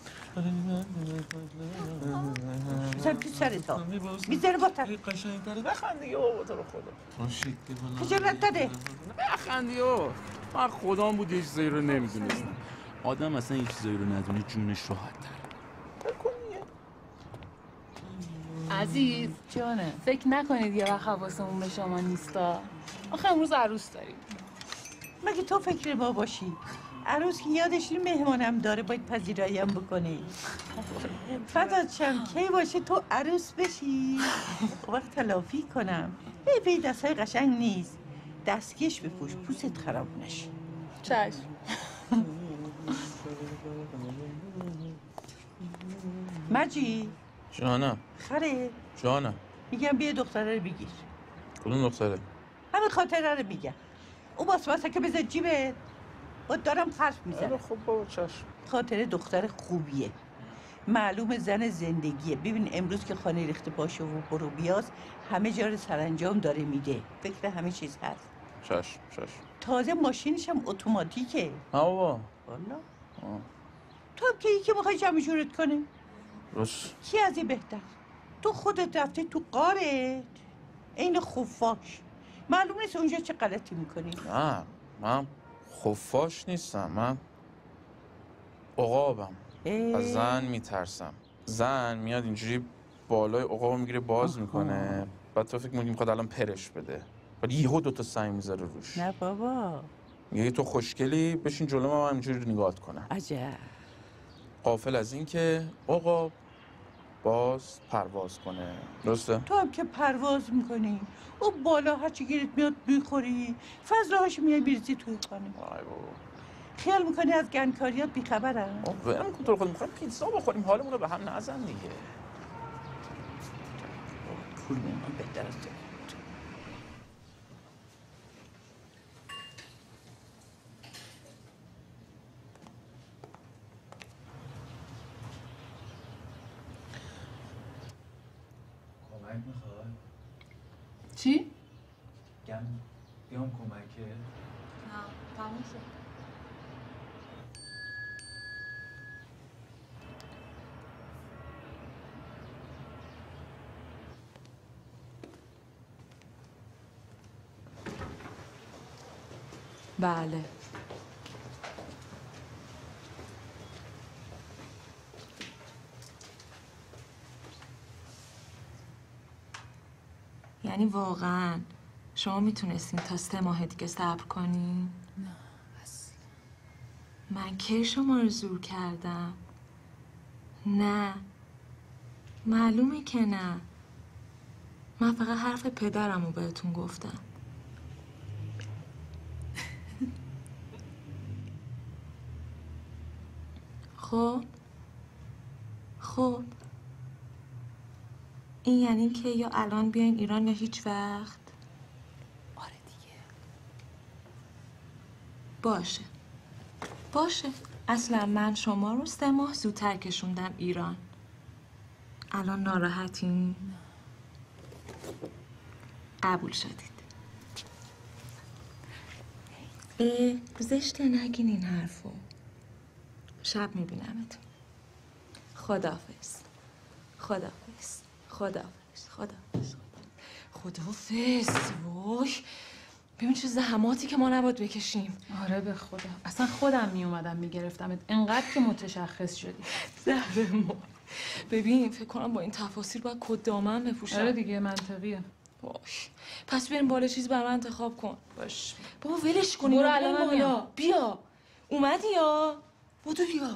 Speaker 10: بزن تو سرت ها میذاره با تر.
Speaker 2: قشنگ تره. بخند دیگه بابا تو رو خدا. اون شکل
Speaker 10: خجالت نده.
Speaker 2: بخند دیگه بابا. من خودم بود یه چیزایی رو نمیدونستم. آدم اصلا یه چیزایی رو ندونه جونش راحت تر.
Speaker 9: عزیز
Speaker 10: جانه
Speaker 9: فکر نکنید یه وقت حواسمون به شما نیستا. آخه امروز عروس داریم.
Speaker 10: مگه تو فکر ما باشی؟ عروس که یادش این مهمانم داره باید پذیراییم بکنی. فدات شم کی باشه تو عروس بشی خب وقت تلافی کنم. ای بی دستای قشنگ نیست، دستکش بپوش پوست خراب نشه.
Speaker 9: چشم.
Speaker 10: مجی
Speaker 2: جانم
Speaker 10: خره
Speaker 2: جانم
Speaker 10: میگم بیا دختره رو بگیر.
Speaker 2: کدوم دختره؟
Speaker 10: همین خاطره رو میگم. اون باسماسه که بذار جیبت. با دارم حرف میزنم.
Speaker 2: خب بابا چشم.
Speaker 10: خاطر دختر خوبیه، معلوم زن زندگیه. ببین امروز که خانه ریخته باشه و برو بیاست، همه جا رو سرانجام داره میده، فکر همه چیز هست.
Speaker 2: چشم چشم.
Speaker 10: تازه ماشینش هم اتوماتیکه.
Speaker 2: نه بابا.
Speaker 10: والا تو هم که یکی میخوای جمع جورت کنه؟
Speaker 2: درست.
Speaker 10: کی از این بهتر؟ تو خودت رفتی تو قارت این خفاش، معلوم نیست اونجا چه غلطی میکنی.
Speaker 2: نه من خفاش نیستم، من عقابم. از زن میترسم. زن میاد اینجوری بالای عقابو میگیره باز میکنه، بعد تو فکر میکنی میخواد الان پرش بده، ولی یهو دوتا سنگ میذاره روش.
Speaker 10: نه بابا.
Speaker 2: میگه تو خوشگلی، بشین جلو من اینجوری نگاهت کنم.
Speaker 10: عجب.
Speaker 2: غافل از این که عقاب باز پرواز کنه. درسته؟
Speaker 10: تو هم که پرواز میکنی او بالا هرچی گیرت میاد میخوری، فضلاهاش میای بیرزی توی خانه.
Speaker 2: وای بابا.
Speaker 10: خیال میکنی از گنکاریات بیخبرم؟
Speaker 2: برم کن تو رو خود میخوایم پیتزا بخوریم، حالمون رو به هم نزن دیگه.
Speaker 10: پول من بهتر از تو.
Speaker 1: کمک میخواد؟
Speaker 9: چی؟
Speaker 1: گم بیام کمکه؟
Speaker 9: نه تموم شد. بله.
Speaker 5: یعنی واقعا شما میتونستین تا سه ماه دیگه صبر کنین؟
Speaker 9: نه اصلا.
Speaker 5: من کی شما رو زور کردم؟ نه معلومه که نه. من فقط حرف پدرم رو بهتون گفتم. خب خب این یعنی که یا الان بیاین ایران یا هیچ وقت؟
Speaker 9: آره دیگه.
Speaker 5: باشه باشه. اصلا من شما رو سه ماه زودتر کشوندم ایران. الان ناراحتین؟ قبول شدید. اه زشته نگین این حرفو. شب میبینمتون. خداحافظ خداحافظ خداحافظ خداحافظ خداحافظ. وای ببین چه زحماتی که ما نباید بکشیم.
Speaker 9: آره به خدا اصلا خودم می اومدم میگرفتمت انقدر که متشخص شدی.
Speaker 5: زهر ما. ببین فکر کنم با این تفاصیل باید کت دامن بپوشم.
Speaker 9: آره دیگه منطقیه.
Speaker 5: باش پس بریم بالا چیز برای من انتخاب کن.
Speaker 9: باش
Speaker 5: بابا ولش کنی.
Speaker 9: برو الان
Speaker 5: بالا. بیا اومدی یا بودو بیا.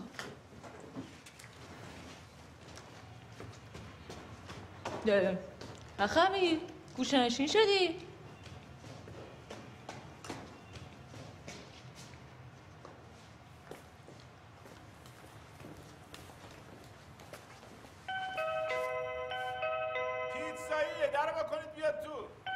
Speaker 5: ده اخمی گوشنشین شدی؟
Speaker 4: پیتزاییه، درو بکنید بیاد تو.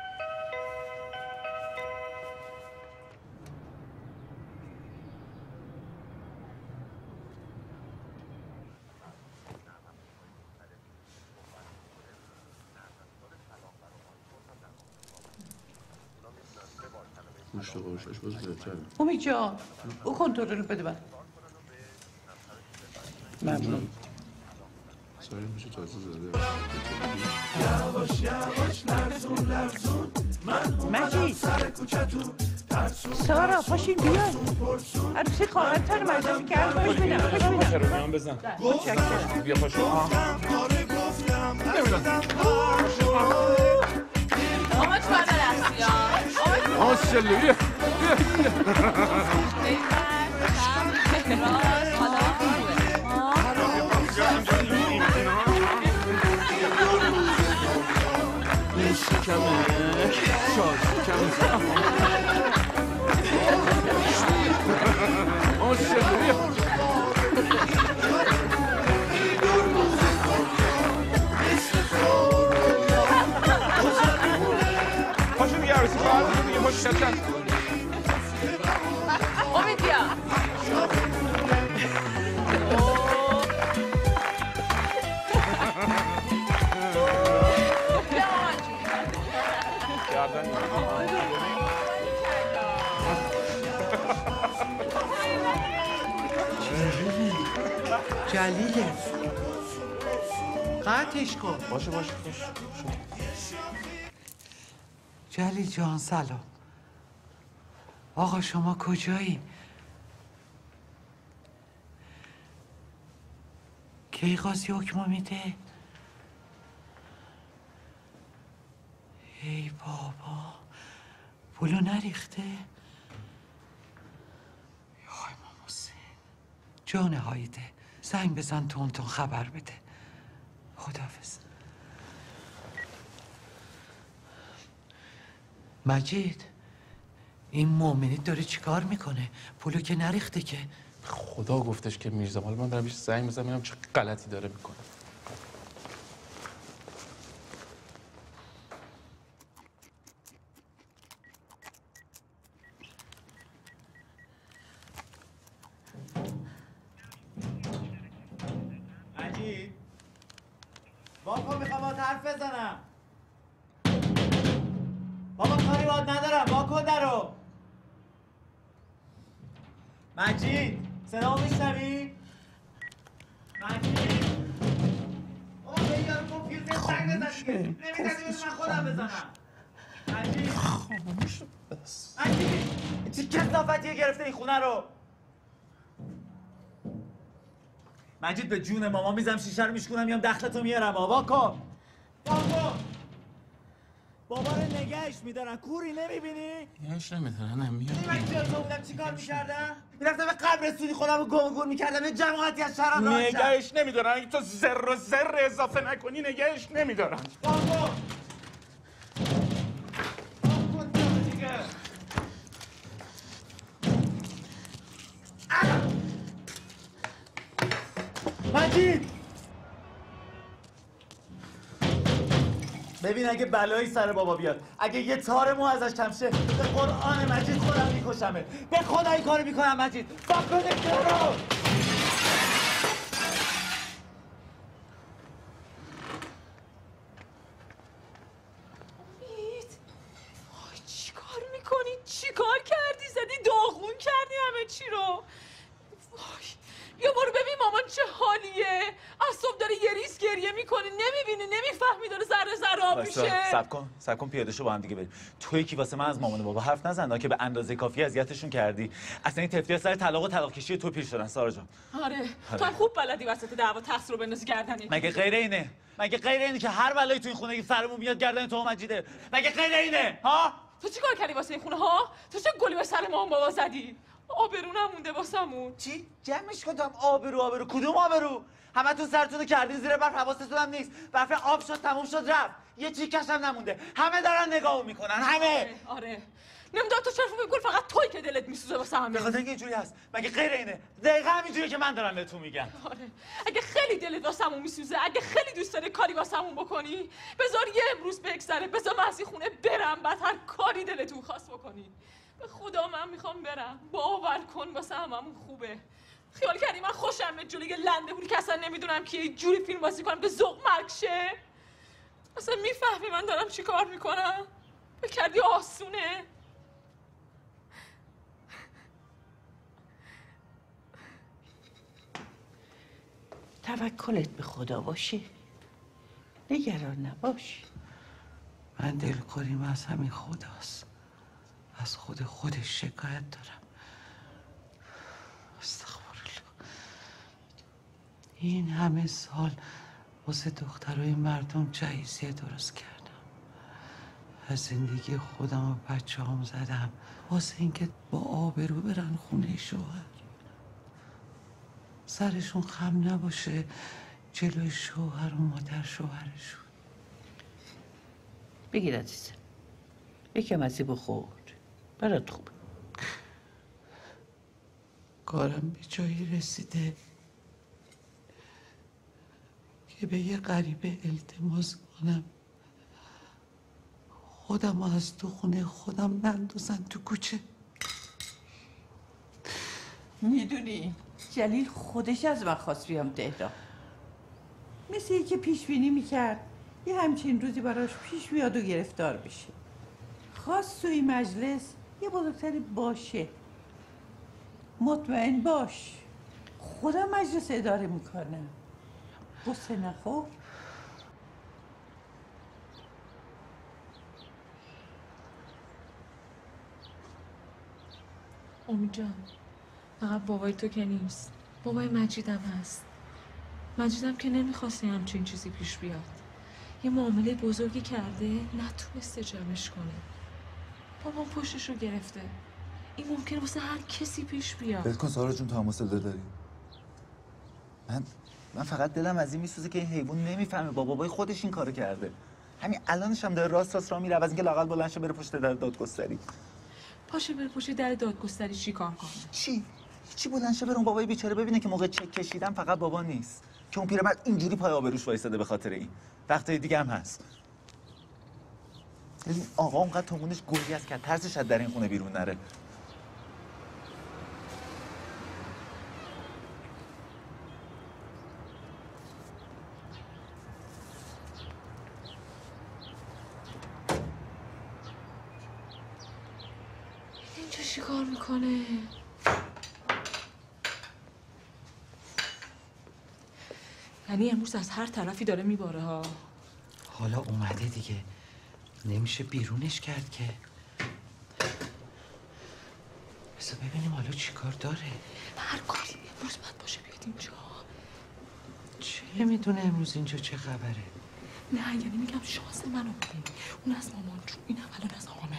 Speaker 2: گوشت قرشش باز بهتره.
Speaker 10: امید جان او کنترل بده من. ممنون.
Speaker 2: ساری میشه تازه زده.
Speaker 11: یواش یواش لرزون لرزون من اومدم سر کوچتون.
Speaker 10: سارا پاشین بیان. عروسی خواهرتر مجلسی که عرض باش بینم. خوش بینم.
Speaker 2: چرا میان بزن.
Speaker 10: متشکرم.
Speaker 2: بیا پاشو.
Speaker 11: آره گفتم
Speaker 2: نمیدونم.
Speaker 9: آمد تو بردر هستی ها.
Speaker 2: آه سلویه. بیا. شکمه شاد شکمه آه سلویه. پاشو دیگه عروسی خواهد دیگه پاشو شکم.
Speaker 9: امید بیا.
Speaker 3: جلیله قطعش کن.
Speaker 2: باشه باشه خوش.
Speaker 3: جلیل جان سلام. آقا شما کجایی؟ کی قاضی حکمو میده؟ ای بابا پولو نریخته؟ یا امام حسین جان هایده زنگ بزن تون تون خبر بده. خداحافظ. مجید این مومنی داره چیکار میکنه؟ پولو که نریخته که.
Speaker 2: خدا گفتش که میرزم. حالا من دارم بهش زنگ میزنم ببینم چه غلطی داره میکنه.
Speaker 12: مجید بابا میخوام باهات حرف بزنم. بابا کاری باهات ندارم. واکن درو. مجید صدامو میشنوی؟ مجید بابا به یارو کامپیوتر زنگ بزن دیگه. نمیزنی من خودم بزنم. مجید خاموش بس. مجید چه کثافتیه گرفته این خونه رو؟ مجید به جون ماما میزم شیشه رو میشکنم میام دخلتو میارم. بابا کن بابا بابا رو نگهش میدارن. کوری نمیبینی؟
Speaker 2: نگهش نمیدارن. هم میاد
Speaker 12: من جای تو بودم چیکار میکردم؟ میرفتم به قبرستونی خودم رو گم گور میکردم. یه جماعتی از شهرم راه شد.
Speaker 2: نگهش نمیدارن. اگه تو زر و زر اضافه نکنی نگهش نمیدارن.
Speaker 12: بابا مجید ببین اگه بلایی سر بابا بیاد، اگه یه تار مو ازش کم شه، به قرآن مجید خودم میکشمه. به خدا این کارو میکنم مجید. فکر رو
Speaker 5: چی کار میکنی؟ چی کار کردی؟ زدی داغون کردی همه چی رو. وای بیا برو ببین مامان چه حالیه. از صبح داره یه ریز گریه میکنه. نمیبینی نمیفهمی داره ذره ذره آب میشه.
Speaker 12: صبر کن صبر کن پیاده شو با هم دیگه بریم. توی کی واسه من از مامان و بابا حرف نزن که به اندازه کافی اذیتشون کردی. اصلا این طفلی‌ها سر طلاق و طلاق کشی تو پیر شدن سارا جان.
Speaker 5: آره تو هم خوب بلدی وسط دعوا تقصیر رو بندازی گردنی.
Speaker 12: مگه غیر اینه؟ مگه غیر اینه که هر بلایی تو این خونه سرمون میاد گردن تو مجیده؟ مگه غیر اینه؟ ها؟
Speaker 5: تو چیکار کردی واسه این خونه ها؟ تو چه گلی به سر مامان بابا زدی؟ آبرو نمونده واسمون.
Speaker 12: چی؟ جمعش کردم آبرو آبرو. کدوم آبرو؟ همه تو سرتون کردین زیر برف. حواستون هم نیست. برف آب شد تموم شد رفت. یه چیکش هم نمونده. همه دارن نگاه میکنن. همه.
Speaker 5: آره, آره. نمیدونم تو چرا فکر می‌کنی فقط تویی که دلت میسوزه واسه همه.
Speaker 12: به خاطر اینکه اینجوری هست. مگه غیر اینه؟ دقیقاً همینجوریه که من دارم بهتون میگم.
Speaker 5: آره. اگه خیلی دلت واسمون میسوزه، اگه خیلی دوست داری کاری واسمون بکنی، بذار یه امروز بگذره. بذار من از این خونه برم، بعد هر کاری دلتون خواست بکنی. به خدا من میخوام برم. باور کن واسه هممون خوبه. خیال کردی من خوشم میاد جلوی لنده بودی که اصلا نمیدونم که یه جوری فیلم بازی کنم که ذوق مرگ شه. اصلا میفهمی من دارم چی کار میکنم؟ فکر کردی آسونه؟
Speaker 10: توکلت به خدا باشه. نگران نباش.
Speaker 3: من دلخوریم از همین خداست. از خود خودش شکایت دارم. استغفرالله. این همه سال واسه دخترای مردم جهیزیه درست کردم. از زندگی خودم و بچه هم زدم واسه اینکه با آبرو برن خونه شوهر. سرشون خم نباشه جلوی شوهر و مادر شوهرشون.
Speaker 10: بگیر عزیزم یکم از این بخور برات خوبه.
Speaker 3: کارم به جایی رسیده که به یه غریبه التماس کنم خودم از تو خونه خودم نندازن تو کوچه.
Speaker 10: میدونی جلیل خودش از من خواست بیام تهران. مثل اینکه پیش بینی میکرد یه همچین روزی براش پیش بیاد و گرفتار بشه. خواست توی مجلس یه بزرگتری باشه، مطمئن باش خودم مجلس اداره میکنم. غصه نخور.
Speaker 5: امید جان، فقط بابای تو که نیست، بابای مجیدم هست. مجیدم که نمیخواسته همچین چیزی پیش بیاد. یه معامله بزرگی کرده، نتونسته جمعش کنه. بابا پشتش رو گرفته. این ممکنه واسه هر کسی پیش بیاد.
Speaker 1: بهت کن سارا جون، تماس دل داری. من من فقط دلم از این میسوزه که این حیوان نمیفهمه با بابای خودش این کارو کرده. همین الانش هم داره راست راست راه میره، از اینکه لااقل بلند شه بره پشت در دادگستری.
Speaker 5: پاشه بره پشت در دادگستری چی کار کنه؟
Speaker 1: چی؟ چی بلند شه بره اون بابای بیچاره ببینه که موقع چک کشیدن فقط بابا نیست، که اون پیرمرد اینجوری پای آبروش وایساده به خاطر این. وقتای دیگه هم هست. این آقا اونقدر تومونش گلی است که ترسش از در این خونه بیرون نره.
Speaker 5: اینجا چی کار میکنه؟ یعنی امروز از هر طرفی داره میباره ها.
Speaker 3: حالا اومده دیگه، نمیشه بیرونش کرد که. بذار ببینیم حالا چی کار داره.
Speaker 5: هر کاری امروز باید باشه بیاد اینجا.
Speaker 3: چه میدونه امروز اینجا چه خبره؟
Speaker 5: نه یعنی میگم شانس منو ببین، اون از مامان جون، این الان از آقامه.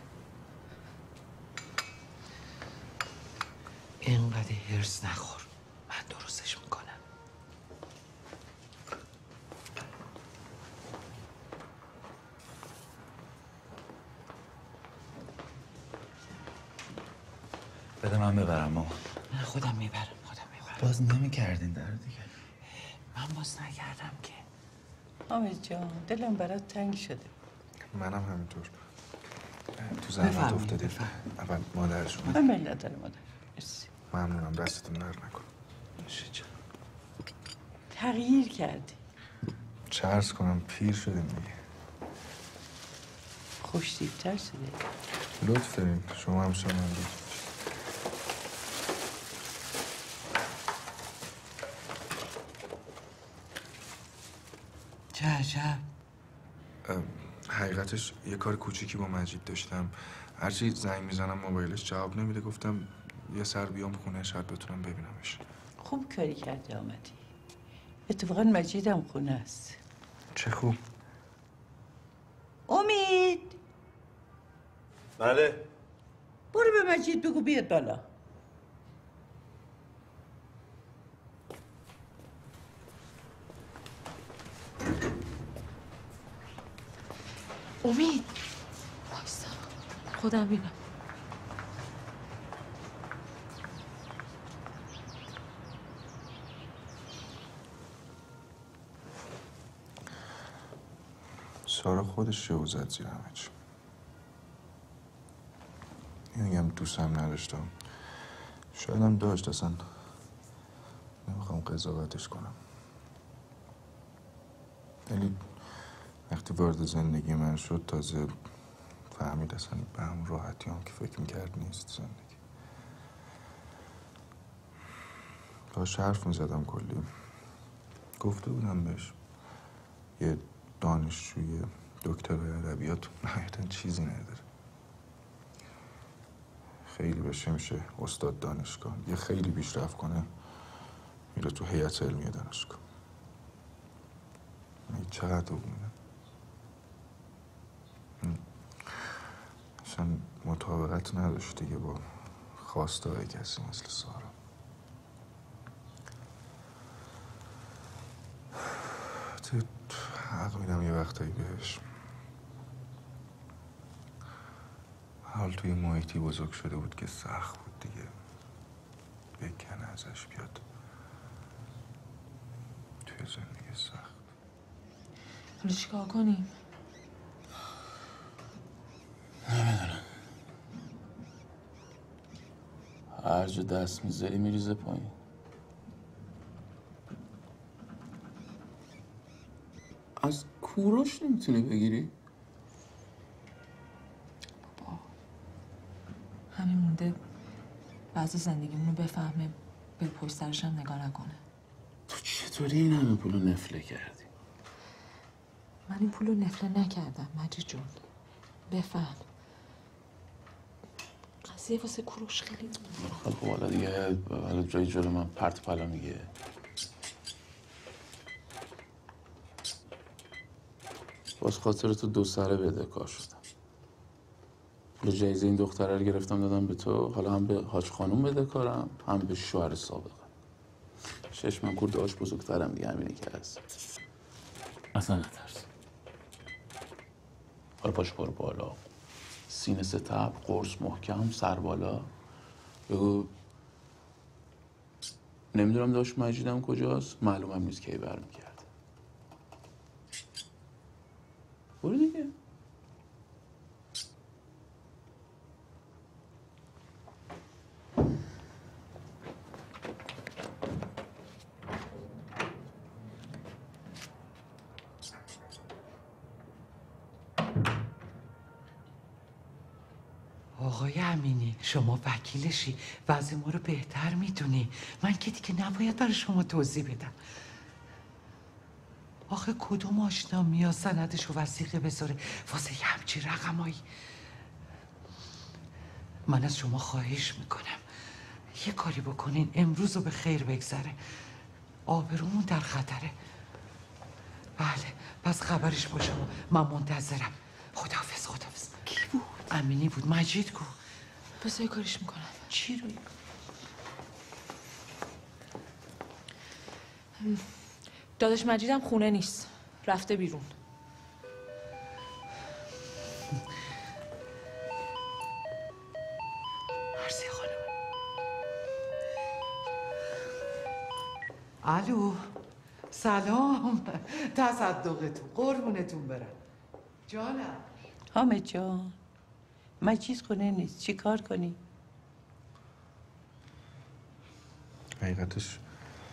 Speaker 3: اینقدر هرس نخور، من درستش میکنم.
Speaker 1: بده من ببرم مامان.
Speaker 3: نه خودم میبرم خودم میبرم.
Speaker 1: باز نمیکردین در دیگه.
Speaker 3: من باز نکردم که.
Speaker 10: حامد جان دلم برات تنگ شده.
Speaker 13: منم همینطور. تو زحمت افتادید. اول مادرشون.
Speaker 10: من میل نداره مادر. مرسی.
Speaker 13: ممنونم، دستتون در نکن.
Speaker 10: تغییر کردی.
Speaker 13: چه عرض کنم، پیر شدیم دیگه.
Speaker 10: خوش‌تیپ‌تر شده.
Speaker 13: لطف دارین، شما هم شما هم لطف.
Speaker 3: چه عجب.
Speaker 13: حقیقتش یه کار کوچیکی با مجید داشتم. هرچی زنگ میزنم موبایلش جواب نمیده، گفتم یه سر بیام خونه شاید بتونم ببینمش.
Speaker 10: خوب کاری کردی آمدی. اتفاقا مجیدم خونه است.
Speaker 13: چه خوب.
Speaker 10: امید.
Speaker 1: بله.
Speaker 10: برو به مجید بگو بیاد بالا.
Speaker 5: امید وایسا، خودم میرم.
Speaker 13: سارا خودش شو زد زیر همه چی. میگم دوستم نداشتم، شاید هم داشت، اصلا نمیخوام قضاوتش کنم، ولی وقتی وارد زندگی من شد تازه فهمید اصلا به هم راحتی هم که فکر میکرد نیست زندگی. باش حرف میزدم کلی، گفته بودم بهش یه دانشجوی دکتر ادبیات نهایتاً چیزی نداره، خیلی بشه میشه استاد دانشگاه، یه خیلی پیشرفت کنه میره تو هیئت علمی دانشگاه. چقدر میده اصلا مطابقت نداشت دیگه با خواسته های کسی مثل سارا. تو حق میدم یه وقتایی بهش، حال توی محیطی بزرگ شده بود که سخت بود دیگه بکنه ازش بیاد توی زندگی سخت.
Speaker 5: حالا چیکار کنیم؟
Speaker 2: نمیدونم، هر جا دست میذاری میریزه پایین. از کوروش نمیتونی بگیری؟
Speaker 5: بعضی زندگیمونو بفهمه به پشت سرش هم نگاه نکنه.
Speaker 2: تو چطوری این همه پولو نفله کردی؟
Speaker 5: من این پولو نفله نکردم مجید جون. بفهم قضیه واسه کوروش خیلی
Speaker 2: خیلی خب حالا دیگه حالا جای جلو من پرت پلا میگه. باز خاطر تو دو سره بده کار شدم. پول جایزه این دختره رو گرفتم دادم به تو. حالا هم به حاج خانوم بده کارم هم به شوهر سابقه. شش من کورد آش بزرگترم دیگه همینی که هست. اصلا نترس. حالا پاش برو بالا. سینه ستب، قرص محکم، سر بالا. بگو نمیدونم داشت مجیدم کجاست، معلومم نیست کی برمیگرده. برو دیگه.
Speaker 3: آقای امینی شما وکیلشی وضع ما رو بهتر میدونی. من که دیگه نباید برای شما توضیح بدم. آخه کدوم آشنا میاد سندشو وثیقه بذاره واسه یه همچی رقمایی؟ من از شما خواهش میکنم یه کاری بکنین امروز رو به خیر بگذره. آبرومون در خطره. بله پس خبرش با شما. من منتظرم. خداحافظ. خداحافظ. کی بود؟ امینی بود. مجید کو؟
Speaker 5: بس یه کاریش میکنم.
Speaker 3: چی رو؟
Speaker 5: داداش مجیدم خونه نیست. رفته بیرون.
Speaker 3: مرسی خانم. الو سلام. تصدقتون قربونتون برم. جانم.
Speaker 10: حامد جان مجید خونه نیست چی کار کنی؟
Speaker 13: حقیقتش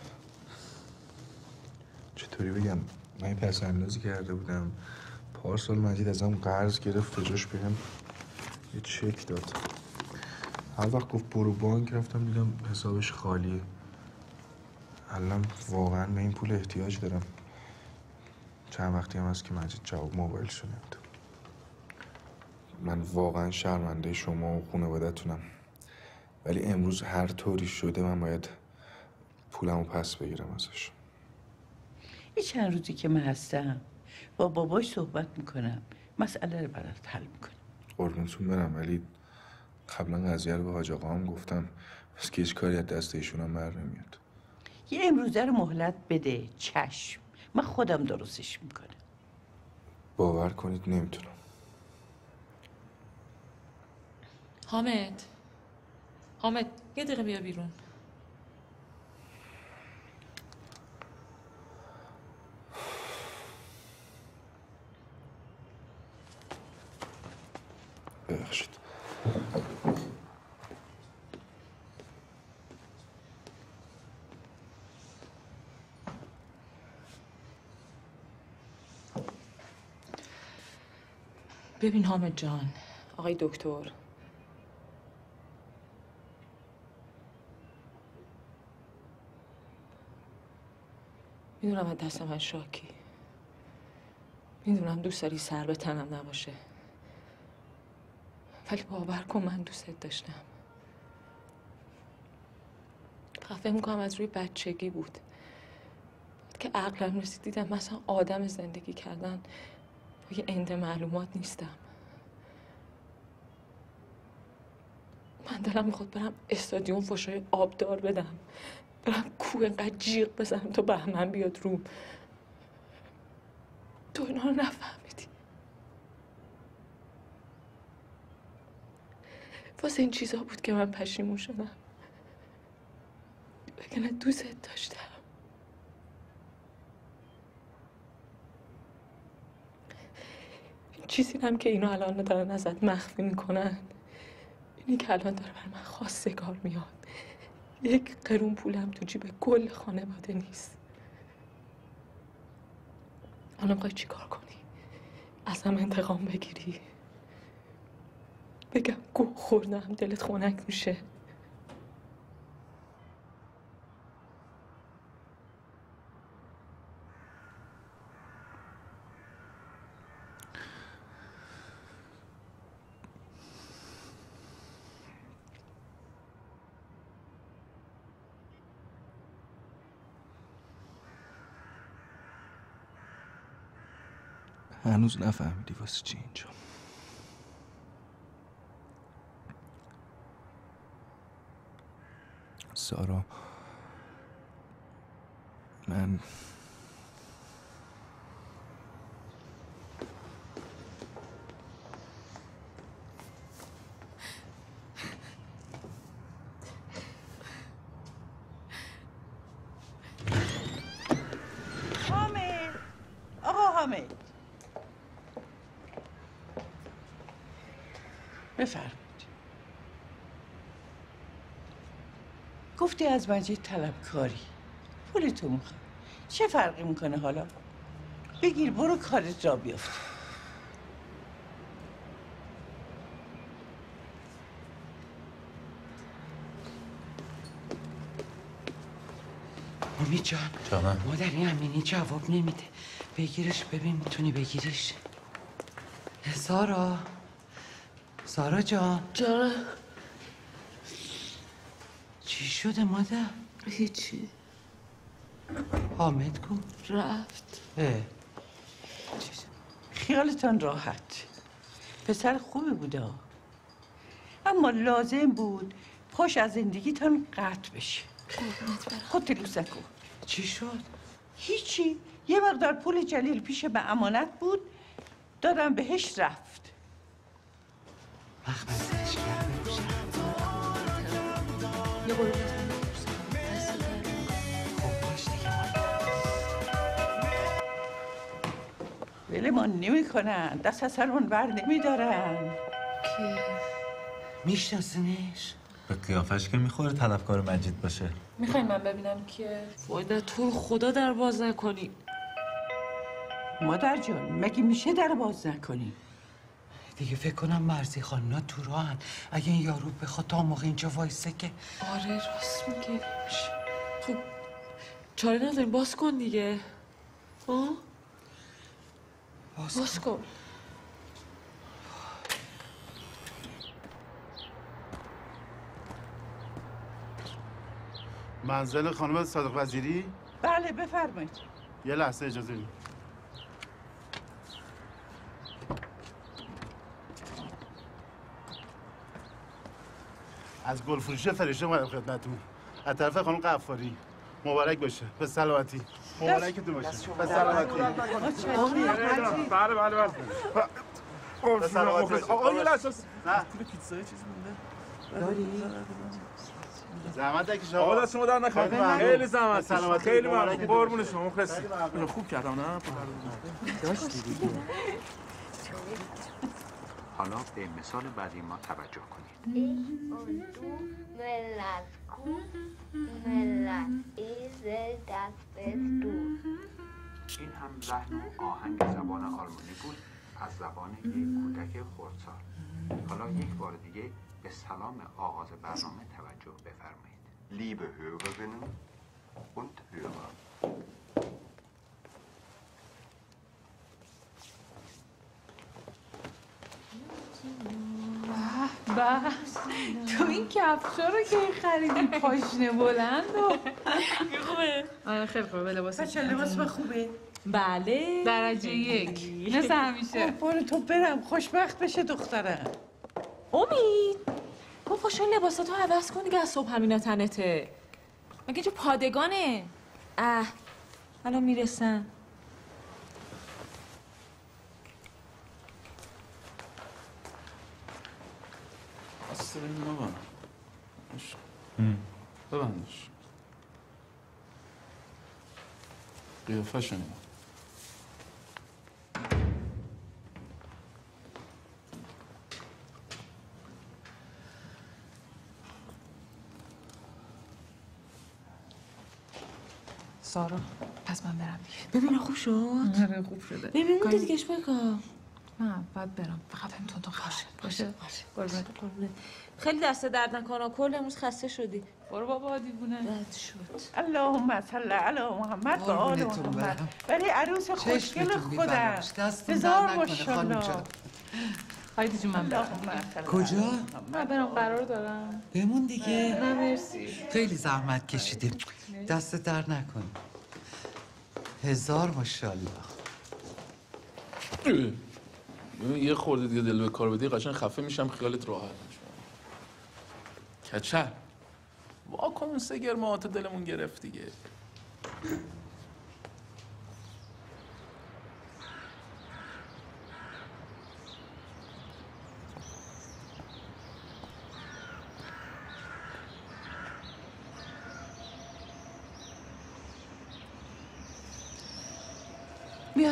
Speaker 13: چطوری بگم، من یه پس اندازی کرده بودم. پارسال مجید ازم قرض گرفت جاش بهم یه چک داد. هر وقت گفت برو بانک رفتم دیدم حسابش خالیه. الان واقعا به این پول احتیاج دارم. چند وقتی هم هست که مجید جواب موبایلش رو نمیده. من واقعا شرمنده شما و خانواده‌تونم، ولی امروز هر طوری شده من باید پولمو پس بگیرم ازش.
Speaker 10: یه چند روزی که من هستم با باباش صحبت میکنم مسئله رو برات حل میکنم.
Speaker 13: قربونتون برم، ولی قبلا قضیه رو به حاج آقا هم گفتم بس که هیچ کاری از دست ایشون هم بر نمیاد.
Speaker 10: یه امروزه رو مهلت بده. چشم من خودم درستش میکنم.
Speaker 13: باور کنید نمیتونم.
Speaker 5: حامد حامد یه دقیقه بیا بیرون.
Speaker 13: ببخشید.
Speaker 5: ببین حامد جان آقای دکتر، میدونم از دست من شاکی، میدونم دوست داری سر به تنم نباشه، ولی باور کن من دوستت داشتم. فکر میکنم از روی بچگی بود که عقلم رسید دیدم مثلا آدم زندگی کردن با یه عند معلومات نیستم. من دلم میخواد برم استادیوم فشای آبدار بدم، برم کوه اینقدر جیغ بزنم تا بهمن بیاد روم. تو اینا رو نفهمیدی. واسه این چیزا بود که من پشیمون شدم، وگرنه دوستت داشتم. این چیزی هم که اینا الان دارن ازت مخفی میکنن، اینی که الان داره بر من خواستگار میاد. یک قرون پولم تو جیب کل خانواده نیست. حالا میخوای چی کار کنی؟ ازم انتقام بگیری؟ بگم گوه خوردم دلت خنک میشه؟
Speaker 13: هنوز نفهمیدی واسه چی اینجا. سارا، من
Speaker 10: حامد، آقا حامد، بفرمایید. گفتی از مجید طلبکاری، پول تو میخوای. چه فرقی میکنه حالا؟ بگیر برو کارت را بیفته. امید جان،
Speaker 1: جانم.
Speaker 3: مادری امینی جواب نمیده. بگیرش ببین میتونی بگیریش. سارا، سارا جان.
Speaker 5: جانم.
Speaker 3: چی شده مادر؟
Speaker 5: هیچی.
Speaker 3: حامد کو؟
Speaker 5: رفت.
Speaker 3: اه.
Speaker 10: خیالتان راحت، پسر خوبی بوده ها. اما لازم بود پاش از زندگیتان قطع بشه. خودت لوسه کن.
Speaker 3: چی شد؟
Speaker 10: هیچی. یه مقدار پول جلیل پیش به امانت بود، دادم بهش رفت.
Speaker 3: وقت بزنش کرد بگوشم.
Speaker 5: یه برو
Speaker 3: خب باش دیگه
Speaker 10: ولی ما نمی کنن، دست از سرمون بر نمی دارن.
Speaker 5: که
Speaker 3: میشناسینش؟
Speaker 1: به قیافش که میخوره طلبکار مجید باشه.
Speaker 9: میخواین من ببینم که
Speaker 5: وای تو خدا در باز نکنی.
Speaker 10: مادر جان مگه میشه در باز نکنی؟
Speaker 3: دیگه فکر کنم مرزی خانونا تو راهن. اگه این یارو بخواد تا موقع اینجا وایسه که
Speaker 5: آره راست میگی. خب چاره نداریم، باز کن دیگه. ها؟
Speaker 3: باز,
Speaker 5: باز کن.
Speaker 14: منزل خانم صادق وزیری؟
Speaker 10: بله بفرمایید.
Speaker 14: یه لحظه اجازه بدید. از گلفروشی فرشته اومدم خدمتتون. از طرف خانم قفاری. مبارک باشه. به سلامتی. مبارکتون باشه. به سلامتی. بله بله بله. به سلامتی. آقا یه لحظه. نه. پیتزا چیزی مونده؟
Speaker 10: داری؟
Speaker 14: زحمت نکشید
Speaker 2: آقا دست شما در نکنه. خیلی زحمت
Speaker 14: سلامتی.
Speaker 2: خیلی ممنون. قربون شما مخلصی. خوب کردم نه؟
Speaker 10: داشتی دیگه.
Speaker 15: حالا به مثال بعدی ما توجه کنید.
Speaker 16: Ich und du, Mellat, Mellat, Esel, das bist du.
Speaker 15: این هم لحن و آهنگ زبان آلمانی بود از زبان یک کودک خردسال. حالا یک بار دیگه به سلام آغاز برنامه توجه بفرمایید.
Speaker 17: Liebe Hörerinnen und Hörer.
Speaker 9: به تو این کفشا رو که خریدی پاشنه بلند و
Speaker 5: خوبه؟
Speaker 9: آره خیلی خوبه. لباس
Speaker 10: بچه لباس خوبه؟
Speaker 5: بله
Speaker 9: درجه یک مثل همیشه.
Speaker 10: برو تو برم خوشبخت بشه دخترم.
Speaker 5: امید با پاشون لباساتو عوض کن دیگه، از صبح همینا تنته. مگه اینجا پادگانه؟ اه الان میرسن.
Speaker 2: اصلا این ببند. ببندش. قیافه شنیدم.
Speaker 9: سارا پس من برم دیگه.
Speaker 5: ببینم خوب شد؟
Speaker 9: آره خوب شده.
Speaker 5: ببین اون دیگه اشبه کن.
Speaker 9: نه باید برم فقط هم تو تو باشه باشه
Speaker 5: باشه قربونت. خیلی دست درد نکنه، کل امروز خسته شدی.
Speaker 9: برو بابا دیوونه.
Speaker 5: رد شد.
Speaker 10: اللهم صل علی محمد و آل محمد. ولی عروس خوشگل خودم. هزار ماشاءالله.
Speaker 9: هایدی جون من برم.
Speaker 3: کجا؟
Speaker 9: من برم قرار دارم.
Speaker 3: بمون دیگه.
Speaker 9: نه مرسی.
Speaker 3: خیلی زحمت کشیدیم. دست در نکن. هزار ماشاءالله.
Speaker 2: ببین یه خورده دیگه دل به کار بدی قشنگ خفه میشم خیالت راحت میشه. کچل واکن اون سه گرمات دلمون گرفت دیگه.
Speaker 9: بیا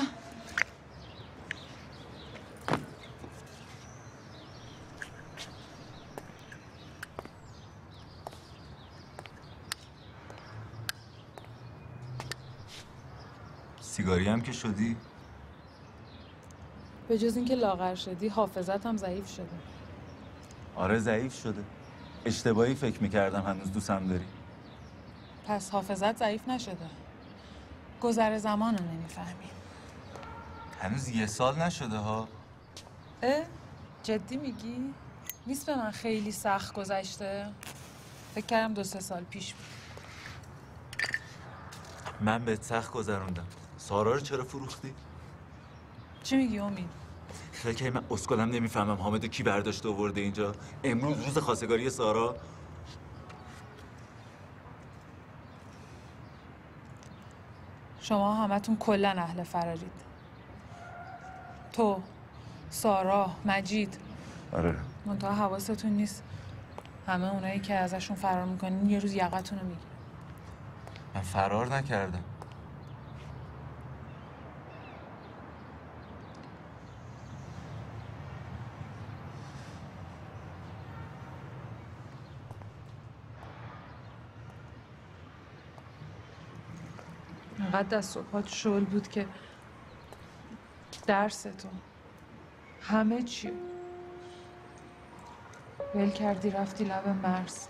Speaker 1: سیگاری هم که شدی؟
Speaker 9: به جز اینکه لاغر شدی حافظت هم ضعیف شده.
Speaker 1: آره ضعیف شده. اشتباهی فکر میکردم هنوز دوستم داری.
Speaker 9: پس حافظت ضعیف نشده. گذر زمان رو نمیفهمی.
Speaker 1: هنوز یه سال نشده ها.
Speaker 9: اه؟ جدی میگی؟ نیست به من خیلی سخت گذشته؟ فکر کردم دو سه سال پیش بود.
Speaker 1: من بهت سخت گذروندم. سارا رو چرا فروختی؟
Speaker 9: چی میگی امید؟
Speaker 1: فکر من اسکلم نمیفهمم حامد کی برداشته آورده اینجا. امروز روز خواستگاری سارا.
Speaker 9: شما همتون کلا اهل فرارید. تو، سارا، مجید.
Speaker 1: آره.
Speaker 9: منتها حواستون نیست همه اونایی که ازشون فرار میکنین یه روز یقتون رو میگیرن.
Speaker 1: من فرار نکردم.
Speaker 9: انقدر دست و پات شل بود که درستون همه چی ول کردی رفتی لب مرز.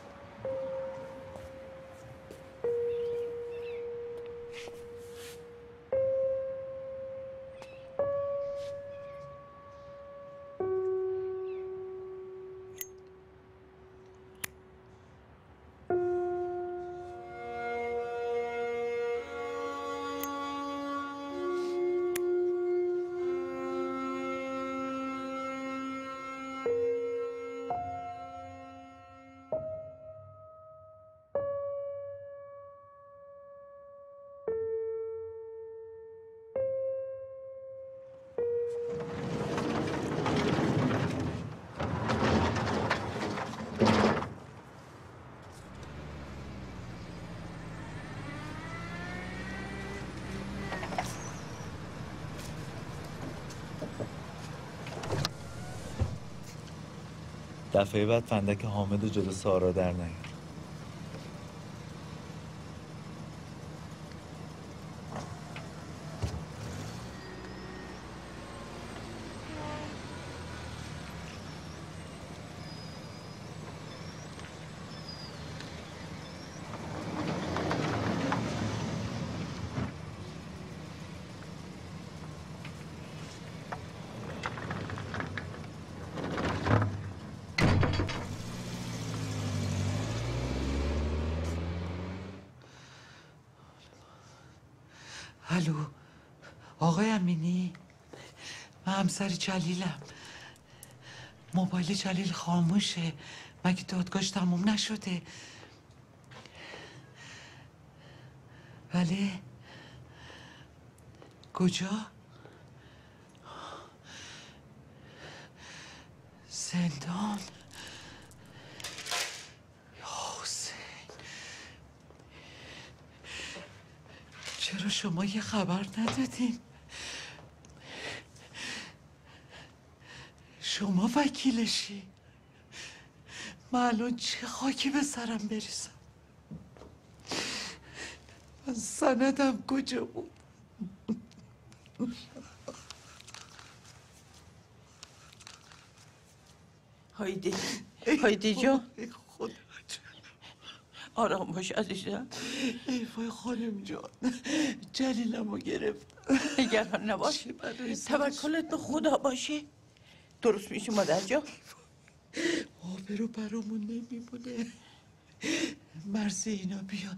Speaker 1: دفعه بعد فندک حامد جلو سارا در نیار.
Speaker 3: الو آقای امینی، من همسر جلیلم. موبایل جلیل خاموشه. مگه دادگاهش تموم نشده؟ بله. کجا؟ زندان. چرا شما یه خبر ندادین؟ شما وکیلشی؟ من الان چه خاکی به سرم بریزم؟ من سندم کجا بود؟
Speaker 10: هایدی هایدی جان آرام باش عزیزم.
Speaker 3: ای وای خانم جان، جلیلم رو گرفت.
Speaker 10: نگران نباش، توکلت به خدا باشه. درست میشه مادر جان.
Speaker 3: آبرو برامون نمیمونه. مرز اینا بیان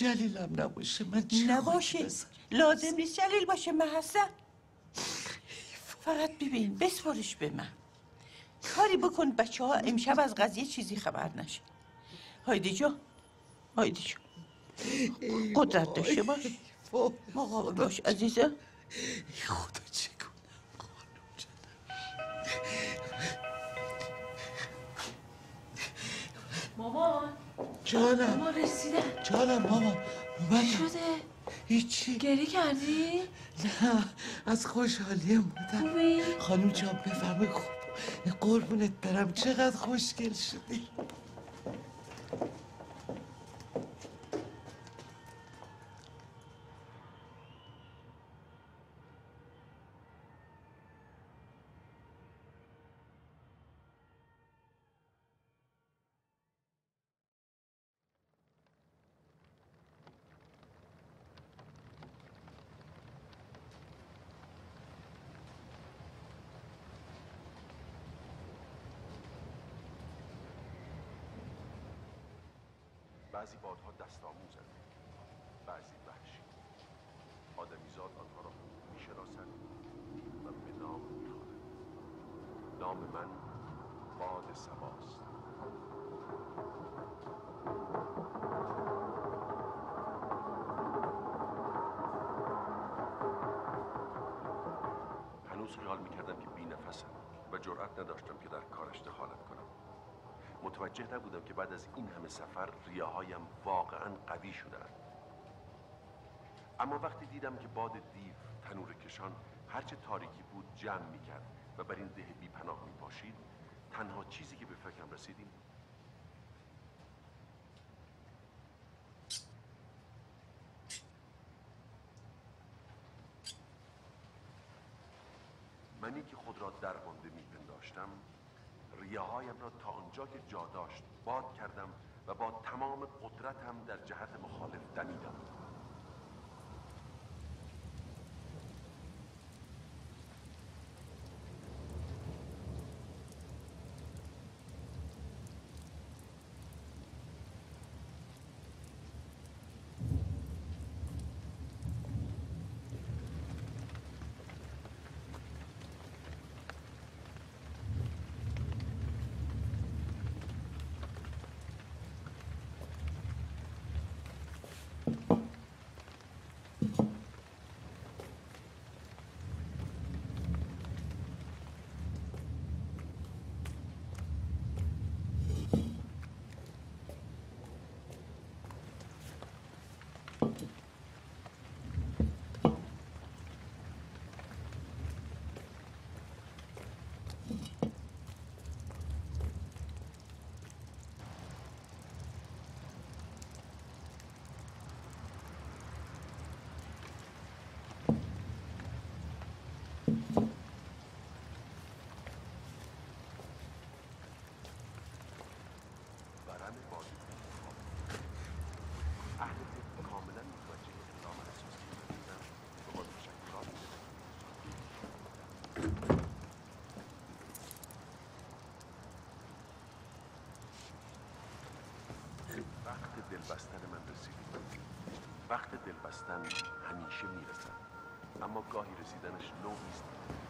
Speaker 3: جلیلم نباشه. من چه
Speaker 10: نباشه، لازم نیست جلیل باشه. من هستم. فقط ببین بسپارش به من. کاری بکن بچه ها امشب از قضیه چیزی خبر نشه. هایدی جان، هایدی جان، قدرت داشته باش، مقاوم باش عزیزم.
Speaker 1: خدا چه کنم
Speaker 5: مامان
Speaker 1: جانم
Speaker 5: مامان رسیدن.
Speaker 1: جانم مامان اومدم.
Speaker 5: شده؟
Speaker 1: هیچی.
Speaker 5: گریه کردی؟
Speaker 1: نه از خوشحالی مادر.
Speaker 5: خوبی؟
Speaker 1: خانوم جان بفرمایید خوب. قربونت برم چقدر خوشگل شدی.
Speaker 18: بعضی بادها دست آموزند، بعضی وحشی. آدمیزاد آنها را میشناسد و به نام میخوانند. نام من باد صباست. هنوز خیال میکردم که بی نفسم و جرأت نداشتم که در کارش دخالت کنم. متوجه نبودم که بعد از این همه سفر ریه‌هایم واقعاً قوی شدند. اما وقتی دیدم که باد دیو تنور کشان هرچه تاریکی بود جمع میکرد و بر این ده بی پناه میپاشید، تنها چیزی که به فکرم رسید این بود. منی که خود را درمانده میپنداشتم، ریه‌هایم را تا آنجا که جا داشت باد کردم و با تمام قدرتم در جهت مخالف دمیدم. وقت دلبستن من رسید. وقت دلبستن همیشه میرسد، اما گاهی رسیدنش نوعی است